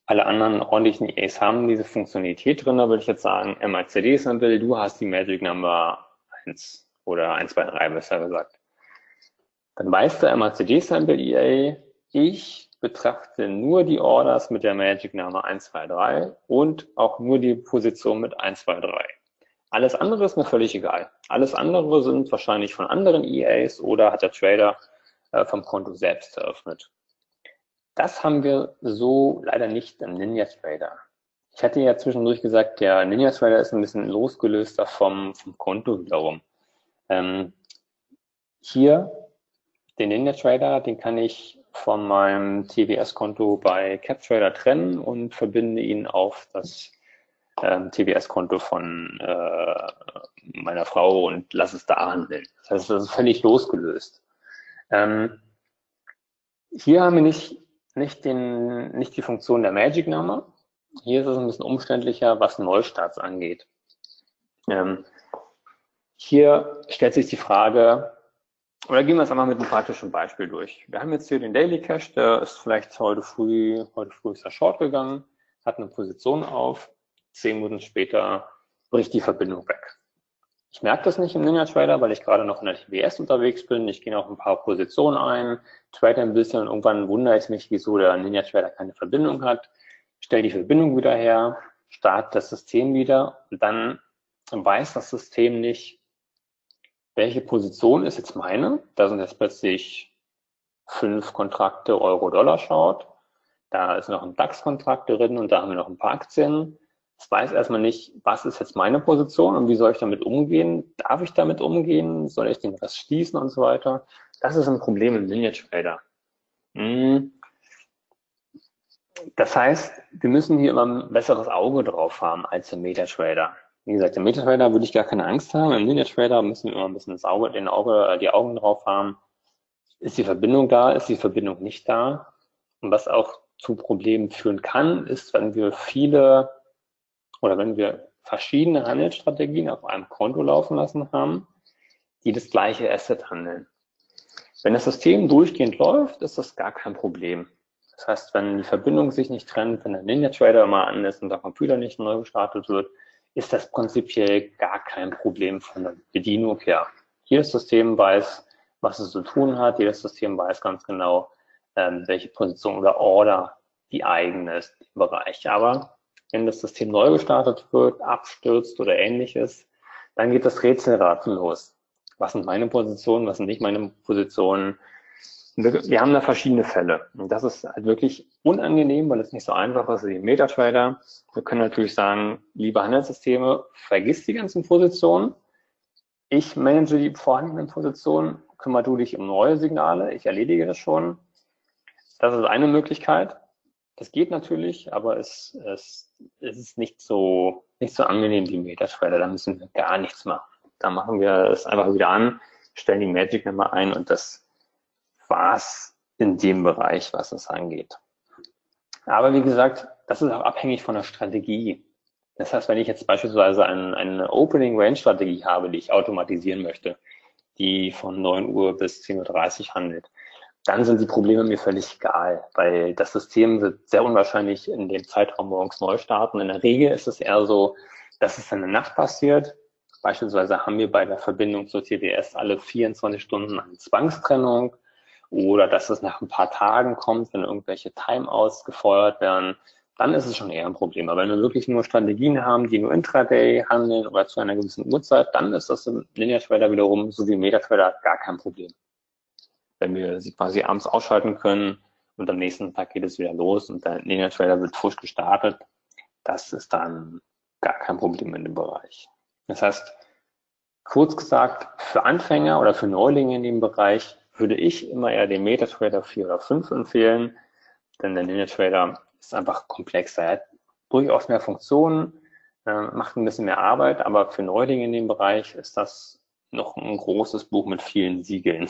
alle anderen ordentlichen E As haben diese Funktionalität drin. Da würde ich jetzt sagen, M A C D-Sample, du hast die Magic Number eins oder eins, zwei, drei, besser gesagt. Dann weiß der M A C D-Sample E A, ich betrachte nur die Orders mit der Magic Number eins, zwei, drei und auch nur die Position mit eins, zwei, drei. Alles andere ist mir völlig egal. Alles andere sind wahrscheinlich von anderen E As oder hat der Trader äh, vom Konto selbst eröffnet. Das haben wir so leider nicht im NinjaTrader. Ich hatte ja zwischendurch gesagt, der NinjaTrader ist ein bisschen losgelöster vom, vom Konto wiederum. Ähm, hier, den NinjaTrader, den kann ich von meinem T W S-Konto bei CapTrader trennen und verbinde ihn auf das ähm, T W S-Konto von äh, meiner Frau und lasse es da handeln. Das heißt, das ist völlig losgelöst. Ähm, hier haben wir nicht, nicht, den, nicht die Funktion der Magic Number. Hier ist es ein bisschen umständlicher, was Neustarts angeht. Ähm, hier stellt sich die Frage, oder gehen wir es einmal mit einem praktischen Beispiel durch. Wir haben jetzt hier den Daily Cash, der ist vielleicht heute früh, heute früh ist er short gegangen, hat eine Position auf, zehn Minuten später bricht die Verbindung weg. Ich merke das nicht im NinjaTrader, weil ich gerade noch in der T W S unterwegs bin. Ich gehe noch ein paar Positionen ein, trade ein bisschen und irgendwann wundere ich mich, wieso der NinjaTrader keine Verbindung hat, stelle die Verbindung wieder her, starte das System wieder und dann weiß das System nicht, welche Position ist jetzt meine. Da sind jetzt plötzlich fünf Kontrakte Euro-Dollar Short. Da ist noch ein DAX-Kontrakt drin und da haben wir noch ein paar Aktien. Ich weiß erstmal nicht, was ist jetzt meine Position und wie soll ich damit umgehen? Darf ich damit umgehen? Soll ich den Rest schließen und so weiter? Das ist ein Problem im NinjaTrader. Das heißt, wir müssen hier immer ein besseres Auge drauf haben als im MetaTrader. Wie gesagt, im MetaTrader würde ich gar keine Angst haben. Im NinjaTrader müssen wir immer ein bisschen das Auge, den Auge, die Augen drauf haben. Ist die Verbindung da? Ist die Verbindung nicht da? Und was auch zu Problemen führen kann, ist, wenn wir viele oder wenn wir verschiedene Handelsstrategien auf einem Konto laufen lassen haben, die das gleiche Asset handeln. Wenn das System durchgehend läuft, ist das gar kein Problem. Das heißt, wenn die Verbindung sich nicht trennt, wenn der NinjaTrader immer an ist und der Computer nicht neu gestartet wird, ist das prinzipiell gar kein Problem von der Bedienung her. Jedes System weiß, was es zu tun hat. Jedes System weiß ganz genau, ähm, welche Position oder Order die eigene ist im Bereich. Aber wenn das System neu gestartet wird, abstürzt oder ähnliches, dann geht das Rätselraten los. Was sind meine Positionen, was sind nicht meine Positionen? Wir haben da verschiedene Fälle. Und das ist halt wirklich unangenehm, weil es nicht so einfach ist wie im MetaTrader. Wir können natürlich sagen, liebe Handelssysteme, vergiss die ganzen Positionen. Ich manage die vorhandenen Positionen, kümmere du dich um neue Signale, ich erledige das schon. Das ist eine Möglichkeit. Das geht natürlich, aber es, es, es ist nicht so, nicht so angenehm wie im MetaTrader. Da müssen wir gar nichts machen. Da machen wir es einfach wieder an, stellen die Magic Number ein und das war's in dem Bereich, was es angeht. Aber wie gesagt, das ist auch abhängig von der Strategie. Das heißt, wenn ich jetzt beispielsweise ein, eine Opening-Range-Strategie habe, die ich automatisieren möchte, die von neun Uhr bis zehn Uhr dreißig handelt, dann sind die Probleme mir völlig egal, weil das System wird sehr unwahrscheinlich in dem Zeitraum morgens neu starten. In der Regel ist es eher so, dass es in der Nacht passiert. Beispielsweise haben wir bei der Verbindung zur T W S alle vierundzwanzig Stunden eine Zwangstrennung. Oder dass es nach ein paar Tagen kommt, wenn irgendwelche Timeouts gefeuert werden, dann ist es schon eher ein Problem. Aber wenn wir wirklich nur Strategien haben, die nur Intraday handeln oder zu einer gewissen Uhrzeit, dann ist das im NinjaTrader wiederum, so wie im MetaTrader, gar kein Problem. Wenn wir sie quasi abends ausschalten können und am nächsten Tag geht es wieder los und der NinjaTrader wird frisch gestartet, das ist dann gar kein Problem in dem Bereich. Das heißt, kurz gesagt, für Anfänger oder für Neulinge in dem Bereich würde ich immer eher den MetaTrader vier oder fünf empfehlen, denn der NinjaTrader ist einfach komplexer. Er hat durchaus mehr Funktionen, äh, macht ein bisschen mehr Arbeit, aber für Neulinge in dem Bereich ist das noch ein großes Buch mit vielen Siegeln.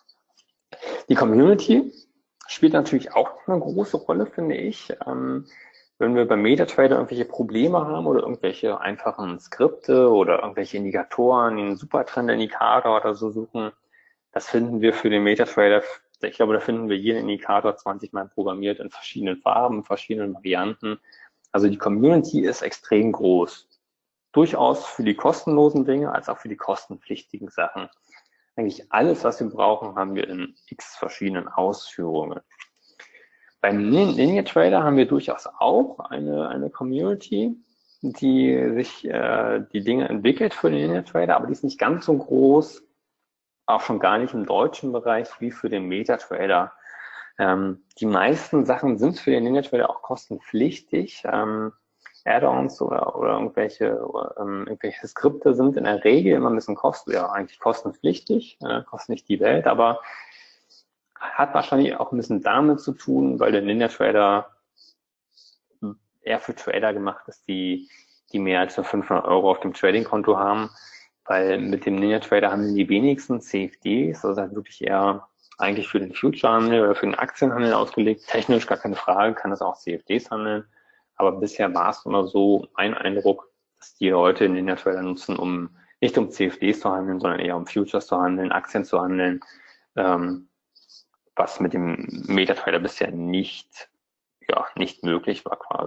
Die Community spielt natürlich auch eine große Rolle, finde ich. Ähm, wenn wir beim MetaTrader irgendwelche Probleme haben oder irgendwelche einfachen Skripte oder irgendwelche Indikatoren, einen Supertrend-Indikator oder so suchen, das finden wir für den MetaTrader Ich glaube, da finden wir jeden Indikator zwanzig Mal programmiert in verschiedenen Farben, verschiedenen Varianten. Also die Community ist extrem groß. Durchaus für die kostenlosen Dinge als auch für die kostenpflichtigen Sachen. Eigentlich alles, was wir brauchen, haben wir in x verschiedenen Ausführungen. Beim NinjaTrader haben wir durchaus auch eine, eine Community, die sich äh, die Dinge entwickelt für den NinjaTrader, aber die ist nicht ganz so groß, auch schon gar nicht im deutschen Bereich wie für den MetaTrader. Ähm, die meisten Sachen sind für den NinjaTrader auch kostenpflichtig. Ähm, Add-ons oder, oder irgendwelche, oder, ähm, irgendwelche Skripte sind in der Regel immer ein bisschen kosten, ja, eigentlich kostenpflichtig, äh, kostet nicht die Welt, aber hat wahrscheinlich auch ein bisschen damit zu tun, weil der NinjaTrader eher für Trader gemacht ist, die, die mehr als nur fünfhundert Euro auf dem Trading-Konto haben, weil mit dem NinjaTrader haben die wenigsten C F Ds, also halt wirklich eher eigentlich für den Future-Handel oder für den Aktienhandel ausgelegt. Technisch gar keine Frage, kann das auch C F Ds handeln, aber bisher war es immer so mein Eindruck, dass die Leute den NinjaTrader nutzen, um nicht um C F Ds zu handeln, sondern eher um Futures zu handeln, Aktien zu handeln, ähm, was mit dem MetaTrader bisher nicht, ja, nicht möglich war quasi.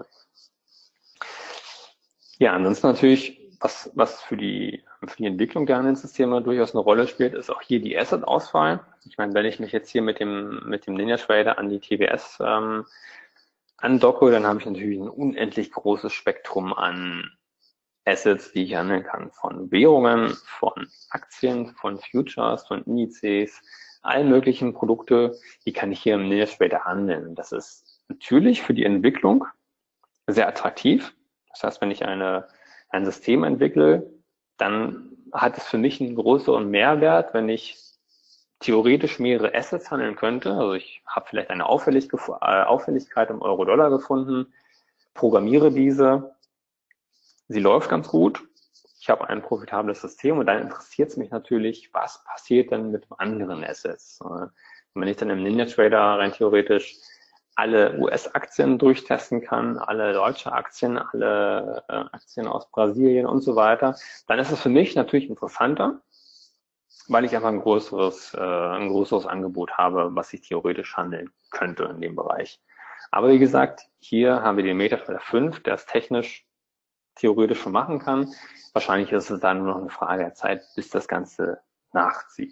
Ja, ansonsten natürlich, was, was für die, für die Entwicklung der Handelssysteme durchaus eine Rolle spielt, ist auch hier die Asset-Auswahl. Ich meine, wenn ich mich jetzt hier mit dem, mit dem NinjaTrader an die T W S ähm, andocke, dann habe ich natürlich ein unendlich großes Spektrum an Assets, die ich handeln kann. Von Währungen, von Aktien, von Futures, von Indizes, alle möglichen Produkte, die kann ich hier im NinjaTrader handeln. Das ist natürlich für die Entwicklung sehr attraktiv. Das heißt, wenn ich eine, ein System entwickle, dann hat es für mich einen größeren Mehrwert, wenn ich theoretisch mehrere Assets handeln könnte. Also ich habe vielleicht eine Auffällig, äh, Auffälligkeit im Euro-Dollar gefunden, programmiere diese, sie läuft ganz gut, ich habe ein profitables System und dann interessiert es mich natürlich, was passiert denn mit anderen Assets. Und wenn ich dann im NinjaTrader rein theoretisch alle U S-Aktien durchtesten kann, alle deutsche Aktien, alle äh, Aktien aus Brasilien und so weiter, dann ist es für mich natürlich interessanter, weil ich einfach ein größeres, äh, ein größeres Angebot habe, was ich theoretisch handeln könnte in dem Bereich. Aber wie gesagt, hier haben wir den MetaTrader fünf, der es technisch theoretisch schon machen kann. Wahrscheinlich ist es dann nur noch eine Frage der Zeit, bis das Ganze nachzieht.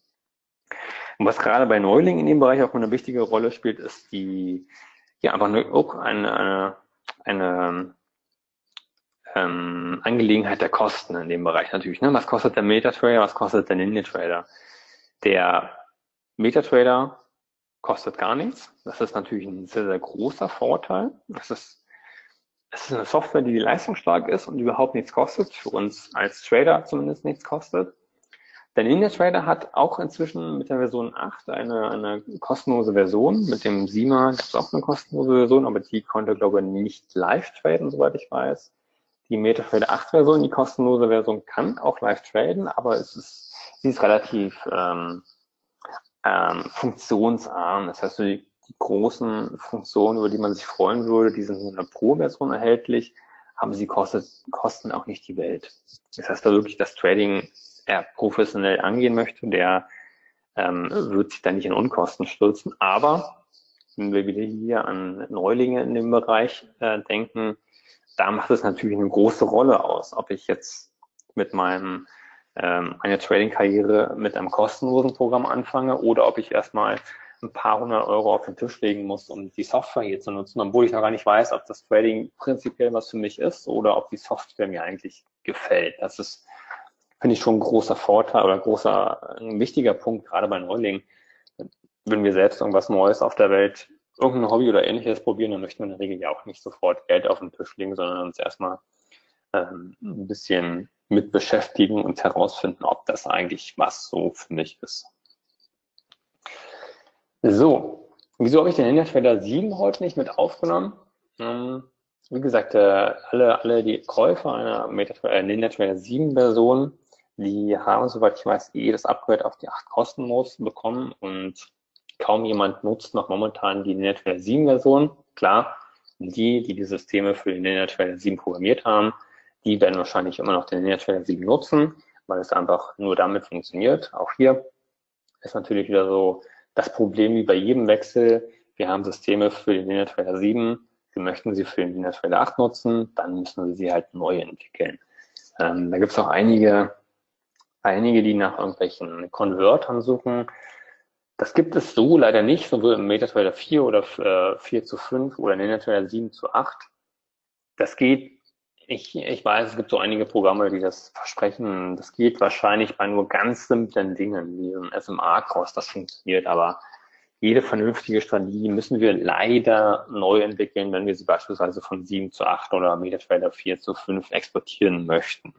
Und was gerade bei Neulingen in dem Bereich auch eine wichtige Rolle spielt, ist die, ja, einfach eine, auch eine, eine, eine ähm, Angelegenheit der Kosten in dem Bereich natürlich. Ne? Was kostet der MetaTrader, was kostet der NinjaTrader? Der MetaTrader kostet gar nichts. Das ist natürlich ein sehr, sehr großer Vorteil. Das ist, es ist eine Software, die leistungsstark ist und überhaupt nichts kostet, für uns als Trader zumindest nichts kostet. Der NinjaTrader hat auch inzwischen mit der Version acht eine, eine kostenlose Version. Mit dem Sima gibt es auch eine kostenlose Version, aber die konnte, glaube ich, nicht live traden, soweit ich weiß. Die MetaTrader acht Version, die kostenlose Version, kann auch live traden, aber es ist, sie ist relativ ähm, ähm, funktionsarm. Das heißt, die, die großen Funktionen, über die man sich freuen würde, die sind in einer Pro-Version erhältlich, aber sie kostet, kosten auch nicht die Welt. Das heißt, da wirklich das Trading er professionell angehen möchte, der ähm, wird sich da nicht in Unkosten stürzen. Aber wenn wir wieder hier an Neulinge in dem Bereich äh, denken, da macht es natürlich eine große Rolle aus, ob ich jetzt mit meinem ähm, meiner Trading-Karriere mit einem kostenlosen Programm anfange oder ob ich erstmal ein paar hundert Euro auf den Tisch legen muss, um die Software hier zu nutzen, obwohl ich noch gar nicht weiß, ob das Trading prinzipiell was für mich ist oder ob die Software mir eigentlich gefällt. Das ist, finde ich, schon ein großer Vorteil oder großer, ein wichtiger Punkt, gerade bei Neulingen. Wenn wir selbst irgendwas Neues auf der Welt, irgendein Hobby oder ähnliches probieren, dann möchten wir in der Regel ja auch nicht sofort Geld auf den Tisch legen, sondern uns erstmal ähm, ein bisschen mit beschäftigen und herausfinden, ob das eigentlich was so für mich ist. So, wieso habe ich den NinjaTrader sieben heute nicht mit aufgenommen? Ähm, wie gesagt, äh, alle, alle die Käufer einer MetaTrader, äh, NinjaTrader sieben Version, die haben, soweit ich weiß, eh das Upgrade auf die acht kostenlos bekommen und kaum jemand nutzt noch momentan die NinjaTrader sieben Version. Klar, die, die die Systeme für den NinjaTrader sieben programmiert haben, die werden wahrscheinlich immer noch den NinjaTrader sieben nutzen, weil es einfach nur damit funktioniert. Auch hier ist natürlich wieder so, Das Problem wie bei jedem Wechsel, wir haben Systeme für den Linear Trader sieben, wir möchten sie für den Linear Trader acht nutzen, dann müssen wir sie halt neu entwickeln. Ähm, da gibt es auch einige, einige, die nach irgendwelchen Konvertern suchen. Das gibt es so leider nicht, sowohl im MetaTrader vier oder äh, vier zu fünf oder Linear Trader sieben zu acht. Das geht, ich, ich weiß, es gibt so einige Programme, die das versprechen. Das geht wahrscheinlich bei nur ganz simplen Dingen, wie so ein S M A-Cross, das funktioniert, aber jede vernünftige Strategie müssen wir leider neu entwickeln, wenn wir sie beispielsweise von sieben zu acht oder MetaTrader vier zu fünf exportieren möchten.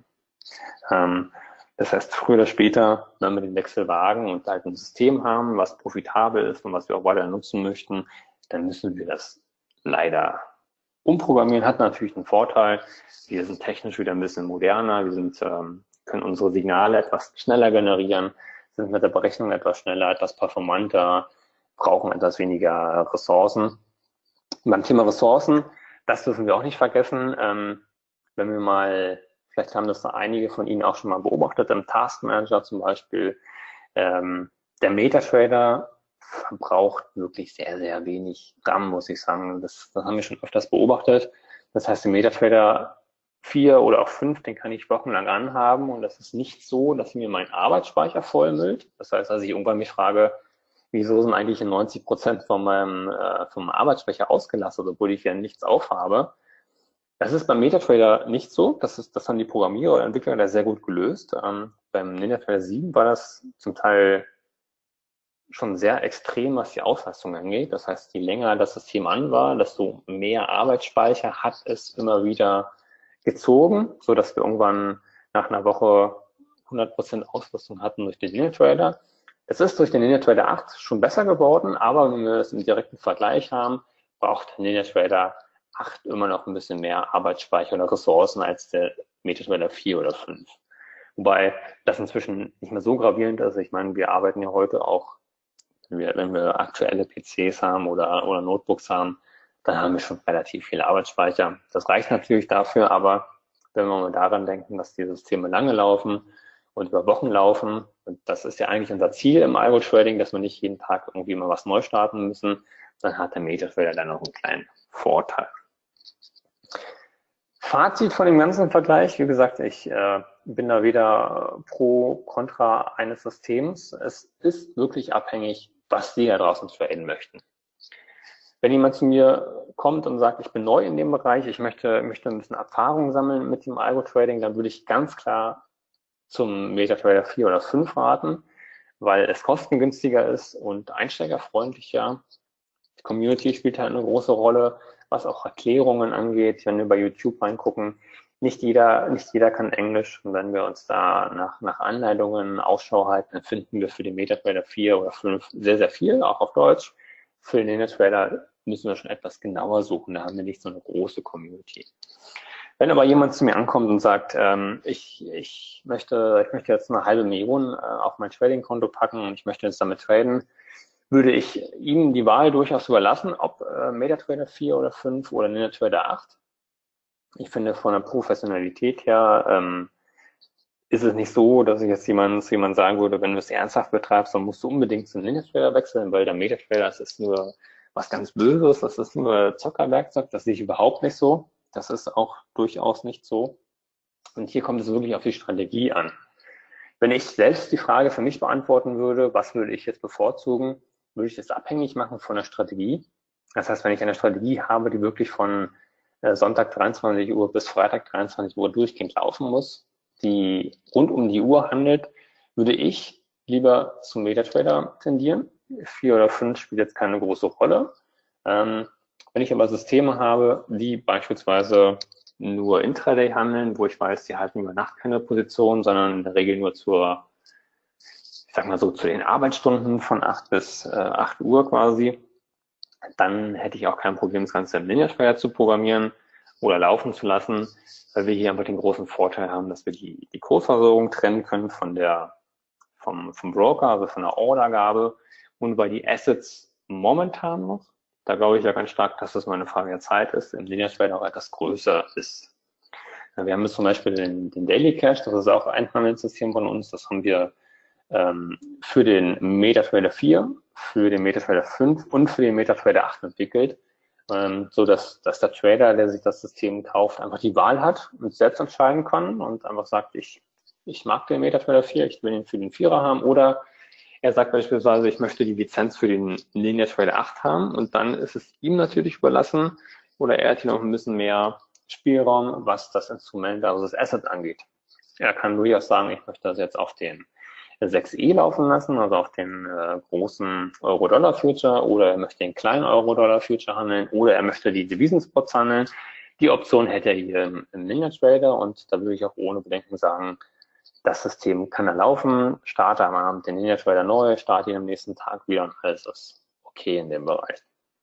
Ähm, das heißt, früher oder später, wenn wir den Wechsel wagen und halt ein System haben, was profitabel ist und was wir auch weiter nutzen möchten, dann müssen wir das leider umprogrammieren. Hat natürlich einen Vorteil. Wir sind technisch wieder ein bisschen moderner. Wir sind, ähm, können unsere Signale etwas schneller generieren, sind mit der Berechnung etwas schneller, etwas performanter, brauchen etwas weniger Ressourcen. Und beim Thema Ressourcen, das dürfen wir auch nicht vergessen. Ähm, wenn wir mal, vielleicht haben das einige von Ihnen auch schon mal beobachtet, im Task Manager zum Beispiel, ähm, der MetaTrader verbraucht wirklich sehr, sehr wenig RAM, muss ich sagen. Das, das haben wir schon öfters beobachtet. Das heißt, der MetaTrader vier oder auch fünf, den kann ich wochenlang anhaben und das ist nicht so, dass mir mein Arbeitsspeicher vollmüllt. Das heißt, dass ich irgendwann mich frage, wieso sind eigentlich neunzig Prozent von meinem äh, vom Arbeitsspeicher ausgelastet, obwohl ich ja nichts aufhabe. Das ist beim MetaTrader nicht so. Das ist, das haben die Programmierer oder Entwickler da sehr gut gelöst. Ähm, beim NinjaTrader sieben war das zum Teil schon sehr extrem, was die Auslastung angeht. Das heißt, je länger das System an war, desto mehr Arbeitsspeicher hat es immer wieder gezogen, so dass wir irgendwann nach einer Woche hundert Prozent Auslastung hatten durch den NinjaTrader. Es ist durch den NinjaTrader acht schon besser geworden, aber wenn wir es im direkten Vergleich haben, braucht der NinjaTrader acht immer noch ein bisschen mehr Arbeitsspeicher oder Ressourcen als der MetaTrader vier oder fünf. Wobei das inzwischen nicht mehr so gravierend ist. Ich meine, wir arbeiten ja heute auch, wenn wir, wenn wir aktuelle P Cs haben oder, oder Notebooks haben, dann haben wir schon relativ viel Arbeitsspeicher. Das reicht natürlich dafür, aber wenn wir mal daran denken, dass die Systeme lange laufen und über Wochen laufen, und das ist ja eigentlich unser Ziel im Algo-Trading, dass wir nicht jeden Tag irgendwie mal was neu starten müssen, dann hat der MetaTrader dann noch einen kleinen Vorteil. Fazit von dem ganzen Vergleich, wie gesagt, ich äh, bin da weder pro, contra eines Systems. Es ist wirklich abhängig, was Sie da draußen traden möchten. Wenn jemand zu mir kommt und sagt, ich bin neu in dem Bereich, ich möchte, möchte ein bisschen Erfahrung sammeln mit dem Algo-Trading, dann würde ich ganz klar zum MetaTrader vier oder fünf raten, weil es kostengünstiger ist und einsteigerfreundlicher. Die Community spielt halt eine große Rolle, was auch Erklärungen angeht. Wenn wir bei YouTube reingucken, nicht jeder, nicht jeder kann Englisch. Und wenn wir uns da nach, nach Anleitungen Ausschau halten, dann finden wir für den MetaTrader vier oder fünf sehr, sehr viel, auch auf Deutsch. Für den NinjaTrader müssen wir schon etwas genauer suchen. Da haben wir nicht so eine große Community. Wenn aber jemand zu mir ankommt und sagt, ähm, ich, ich, möchte, ich möchte jetzt eine halbe Million äh, auf mein Trading-Konto packen und ich möchte jetzt damit traden, würde ich ihm die Wahl durchaus überlassen, ob äh, MetaTrader vier oder fünf oder NinjaTrader acht. Ich finde, von der Professionalität her ähm, ist es nicht so, dass ich jetzt jemand, jemand sagen würde, wenn du es ernsthaft betreibst, dann musst du unbedingt zum NinjaTrader wechseln, weil der MetaTrader, das ist nur was ganz Böses, das ist nur Zockerwerkzeug, das sehe ich überhaupt nicht so. Das ist auch durchaus nicht so. Und hier kommt es wirklich auf die Strategie an. Wenn ich selbst die Frage für mich beantworten würde, was würde ich jetzt bevorzugen, würde ich das abhängig machen von der Strategie. Das heißt, wenn ich eine Strategie habe, die wirklich von Sonntag dreiundzwanzig Uhr bis Freitag dreiundzwanzig Uhr durchgehend laufen muss, die rund um die Uhr handelt, würde ich lieber zum MetaTrader tendieren. Vier oder fünf spielt jetzt keine große Rolle. Ähm, wenn ich aber Systeme habe, die beispielsweise nur Intraday handeln, wo ich weiß, die halten über Nacht keine Position, sondern in der Regel nur zur, ich sag mal so, zu den Arbeitsstunden von acht bis acht Uhr quasi, dann hätte ich auch kein Problem, das Ganze im NinjaTrader zu programmieren oder laufen zu lassen, weil wir hier einfach den großen Vorteil haben, dass wir die, die Kursversorgung trennen können von der, vom, vom Broker, also von der Ordergabe, und weil die Assets momentan noch, da glaube ich ja ganz stark, dass das mal eine Frage der Zeit ist, im NinjaTrader auch etwas größer ist. Wir haben jetzt zum Beispiel den, den Daily Cash, das ist auch ein Handelssystem von uns, das haben wir ähm, für den MetaTrader vier, für den MetaTrader fünf und für den MetaTrader acht entwickelt, ähm, so dass, dass der Trader, der sich das System kauft, einfach die Wahl hat und selbst entscheiden kann und einfach sagt, ich, ich mag den MetaTrader vier, ich will ihn für den Vierer haben, oder er sagt beispielsweise, ich möchte die Lizenz für den Linear Trader acht haben, und dann ist es ihm natürlich überlassen, oder er hat hier noch ein bisschen mehr Spielraum, was das Instrument, also das Asset angeht. Er kann durchaus sagen, ich möchte das jetzt auf den sechs E laufen lassen, also auf den äh, großen Euro-Dollar-Future, oder er möchte den kleinen Euro-Dollar-Future handeln, oder er möchte die Devisenspots handeln. Die Option hätte er hier im, im Linear Trader, und da würde ich auch ohne Bedenken sagen, das System kann da laufen, starte am Abend den Linear Trader neu, starte ihn am nächsten Tag wieder und alles ist okay in dem Bereich.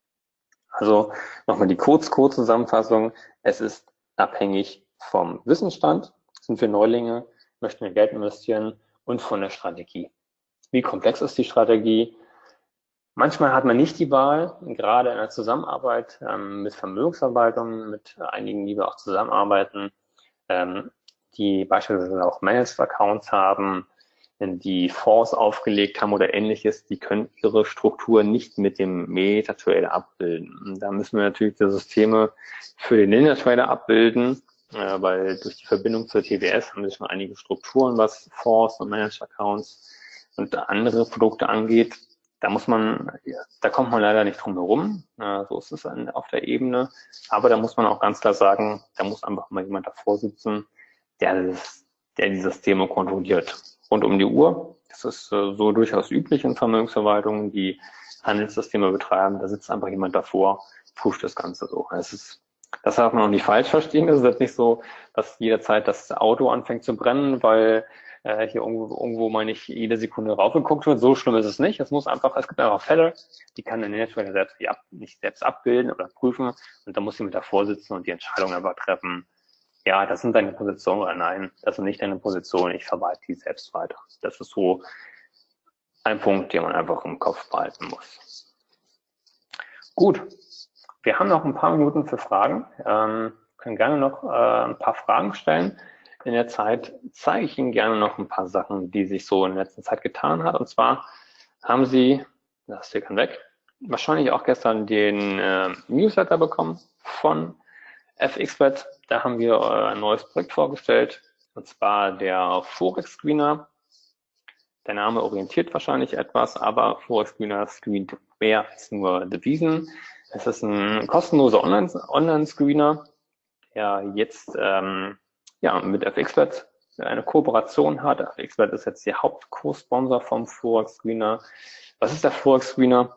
Also nochmal die Kurz-Kurz-Zusammenfassung. Es ist abhängig vom Wissensstand. Sind wir Neulinge, möchten wir Geld investieren, und von der Strategie. Wie komplex ist die Strategie? Manchmal hat man nicht die Wahl, gerade in der Zusammenarbeit ähm, mit Vermögensverwaltungen, mit einigen, die wir auch zusammenarbeiten, ähm, die beispielsweise auch Managed Accounts haben, die Fonds aufgelegt haben oder ähnliches, die können ihre Struktur nicht mit dem MetaTrader abbilden. Und da müssen wir natürlich die Systeme für den Linear Trader abbilden, äh, weil durch die Verbindung zur T W S haben wir schon einige Strukturen, was Fonds und Managed Accounts und andere Produkte angeht. Da muss man, da kommt man leider nicht drum herum. Äh, so ist es an, auf der Ebene. Aber da muss man auch ganz klar sagen, da muss einfach mal jemand davor sitzen, der, das, der die Systeme kontrolliert. Rund um die Uhr. Das ist äh, so durchaus üblich in Vermögensverwaltungen, die Handelssysteme betreiben. Da sitzt einfach jemand davor, pusht das Ganze so. Es ist, das darf man auch nicht falsch verstehen. Es ist jetzt nicht so, dass jederzeit das Auto anfängt zu brennen, weil äh, hier irgendwo, irgendwo mal nicht jede Sekunde raufgeguckt wird. So schlimm ist es nicht. Es muss einfach, es gibt einfach Fälle, die kann der Netzwerk selbst die ab, nicht selbst abbilden oder prüfen, und da muss jemand davor sitzen und die Entscheidung einfach treffen. Ja, das sind deine Positionen, oder nein, das sind nicht deine Positionen, ich verwalte die selbst weiter. Das ist so ein Punkt, den man einfach im Kopf behalten muss. Gut, wir haben noch ein paar Minuten für Fragen. Ähm, können gerne noch äh, ein paar Fragen stellen. In der Zeit zeige ich Ihnen gerne noch ein paar Sachen, die sich so in der letzten Zeit getan hat. Und zwar haben Sie, das ist hier kann weg, wahrscheinlich auch gestern den äh, Newsletter bekommen von F X Bet. Da haben wir ein neues Projekt vorgestellt, und zwar der Forex Screener. Der Name orientiert wahrscheinlich etwas, aber Forex Screener screent mehr als nur Devisen. Es ist ein kostenloser Online-Screener, der jetzt ähm, ja, mit F X Bet eine Kooperation hat. F X Bet ist jetzt der Hauptco-Sponsor vom Forex Screener. Was ist der Forex Screener?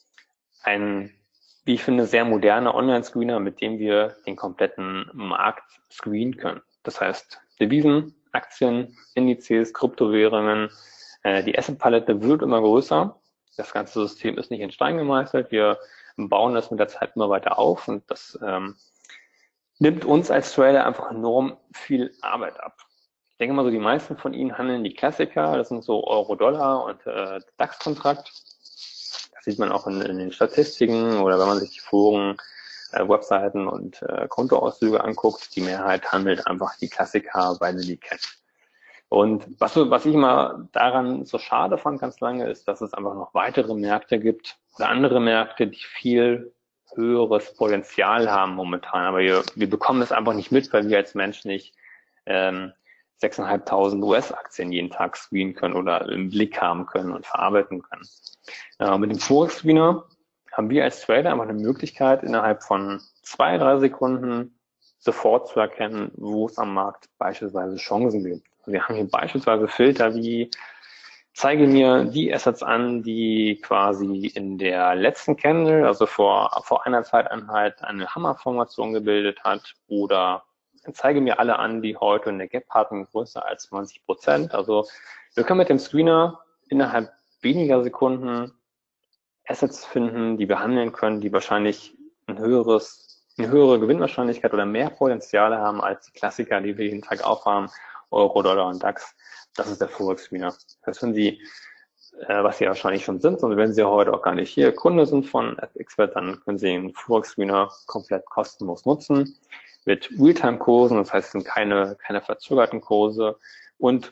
Ein, wie ich finde, sehr moderner Online-Screener, mit dem wir den kompletten Markt screenen können. Das heißt, Devisen, Aktien, Indizes, Kryptowährungen, äh, die Asset-Palette wird immer größer. Das ganze System ist nicht in Stein gemeißelt. Wir bauen das mit der Zeit immer weiter auf, und das ähm, nimmt uns als Trader einfach enorm viel Arbeit ab. Ich denke mal so, die meisten von Ihnen handeln die Klassiker, das sind so Euro-Dollar und äh, DAX-Kontrakt. Das sieht man auch in, in den Statistiken, oder wenn man sich die Foren, äh, Webseiten und äh, Kontoauszüge anguckt. Die Mehrheit handelt einfach die Klassiker, weil sie die kennt. Und was, was ich immer daran so schade fand ganz lange, ist, dass es einfach noch weitere Märkte gibt oder andere Märkte, die viel höheres Potenzial haben momentan. Aber wir, wir bekommen das einfach nicht mit, weil wir als Mensch nicht ähm, sechstausendfünfhundert U S-Aktien jeden Tag screenen können oder im Blick haben können und verarbeiten können. Äh, mit dem Forex Screener haben wir als Trader einfach eine Möglichkeit, innerhalb von zwei, drei Sekunden sofort zu erkennen, wo es am Markt beispielsweise Chancen gibt. Wir haben hier beispielsweise Filter wie: zeige mir die Assets an, die quasi in der letzten Candle, also vor, vor einer Zeiteinheit, eine Hammerformation gebildet hat, oder zeige mir alle an, die heute eine Gap hatten, größer als zwanzig Prozent. Also wir können mit dem Screener innerhalb weniger Sekunden Assets finden, die wir handeln können, die wahrscheinlich ein höheres, eine höhere Gewinnwahrscheinlichkeit oder mehr Potenziale haben als die Klassiker, die wir jeden Tag aufhaben, Euro, Dollar und DAX. Das ist der Forex Screener. Das heißt, wenn Sie, äh, was Sie wahrscheinlich schon sind, und wenn Sie heute auch gar nicht hier Kunde sind von F X Bet, dann können Sie den Forex Screener komplett kostenlos nutzen, mit Realtime-Kursen, das heißt, es sind keine, keine verzögerten Kurse, und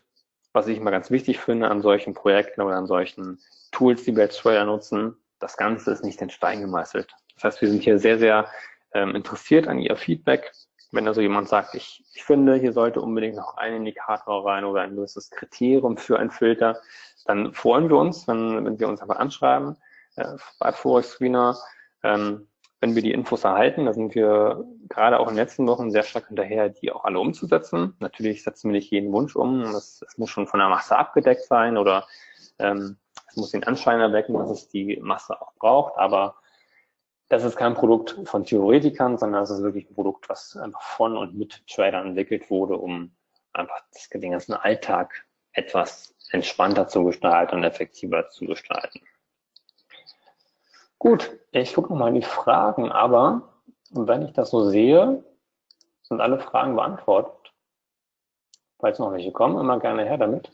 was ich immer ganz wichtig finde an solchen Projekten oder an solchen Tools, die wir als Trader nutzen, das Ganze ist nicht in Stein gemeißelt. Das heißt, wir sind hier sehr, sehr ähm, interessiert an Ihr Feedback. Wenn also jemand sagt, ich, ich finde, hier sollte unbedingt noch ein Indikator rein oder ein gewisses Kriterium für einen Filter, dann freuen wir uns, wenn, wenn wir uns einfach anschreiben äh, bei Forex Screener. Ähm, wenn wir die Infos erhalten, da sind wir gerade auch in den letzten Wochen sehr stark hinterher, die auch alle umzusetzen. Natürlich setzen wir nicht jeden Wunsch um. Das, das muss schon von der Masse abgedeckt sein oder ähm, es muss den Anschein erwecken, dass es die Masse auch braucht. Aber das ist kein Produkt von Theoretikern, sondern es ist wirklich ein Produkt, was einfach von und mit Tradern entwickelt wurde, um einfach den ganzen Alltag etwas entspannter zu gestalten und effektiver zu gestalten. Gut, ich gucke nochmal in die Fragen, aber wenn ich das so sehe, sind alle Fragen beantwortet. Falls noch welche kommen, immer gerne her damit.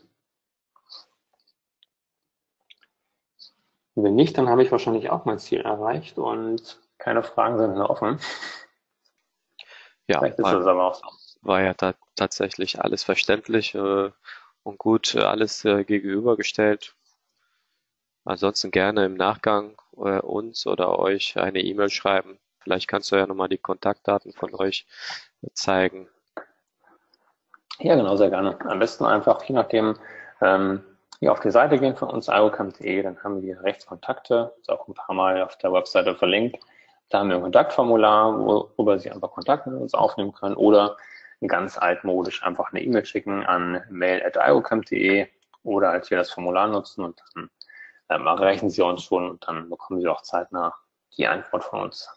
Wenn nicht, dann habe ich wahrscheinlich auch mein Ziel erreicht und keine Fragen sind mehr offen. Ja, Vielleicht ist war, das aber auch so. war ja da tatsächlich alles verständlich äh, und gut äh, alles äh, gegenübergestellt. Ansonsten gerne im Nachgang äh, uns oder euch eine E-Mail schreiben. Vielleicht kannst du ja nochmal die Kontaktdaten von euch zeigen. Ja, genau, sehr gerne. Am besten einfach, je nachdem, ähm, hier auf die Seite gehen von uns, algocamp punkt de, dann haben wir rechts Kontakte, ist auch ein paar Mal auf der Webseite verlinkt. Da haben wir ein Kontaktformular, worüber Sie einfach Kontakt mit uns aufnehmen können oder ganz altmodisch einfach eine E-Mail schicken an mail at algocamp punkt de oder halt hier das Formular nutzen und dann ähm, erreichen Sie uns schon und dann bekommen Sie auch zeitnah die Antwort von uns.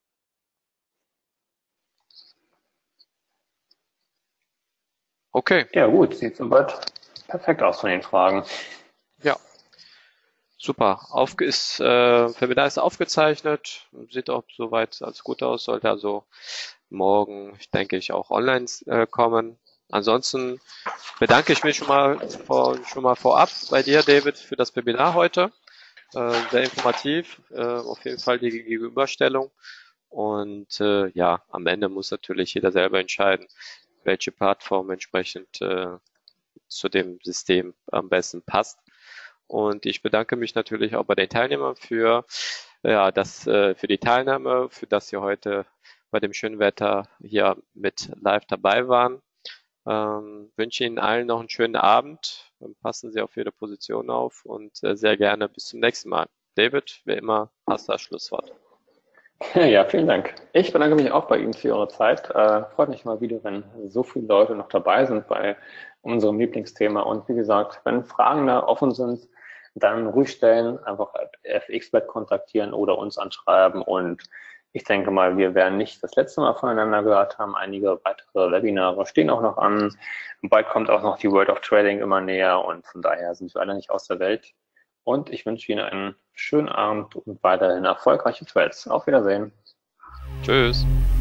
Okay. Ja gut, sieht soweit perfekt aus von den Fragen. Ja, super. Auf, ist, äh, Webinar ist aufgezeichnet, sieht auch soweit alles gut aus, sollte also morgen, ich denke ich, auch online äh, kommen. Ansonsten bedanke ich mich schon mal, vor, schon mal vorab bei dir, David, für das Webinar heute. Äh, sehr informativ, äh, auf jeden Fall die Gegenüberstellung. Und äh, ja, am Ende muss natürlich jeder selber entscheiden, welche Plattform entsprechend äh, zu dem System am besten passt. Und ich bedanke mich natürlich auch bei den Teilnehmern für, ja, das, äh, für die Teilnahme, für dass Sie heute bei dem schönen Wetter hier mit live dabei waren. Ähm, wünsche Ihnen allen noch einen schönen Abend. Passen Sie auf Ihre Position auf und äh, sehr gerne bis zum nächsten Mal. David, wie immer, hast du das Schlusswort. Ja, vielen Dank. Ich bedanke mich auch bei Ihnen für Ihre Zeit. Äh, freut mich mal wieder, wenn so viele Leute noch dabei sind bei unserem Lieblingsthema. Und wie gesagt, wenn Fragen da offen sind, dann ruhig stellen, einfach F X-Bet kontaktieren oder uns anschreiben. Und ich denke mal, wir werden nicht das letzte Mal voneinander gehört haben. Einige weitere Webinare stehen auch noch an. Bald kommt auch noch die World of Trading immer näher und von daher sind wir alle nicht aus der Welt. Und ich wünsche Ihnen einen schönen Abend und weiterhin erfolgreiche Trades. Auf Wiedersehen. Tschüss.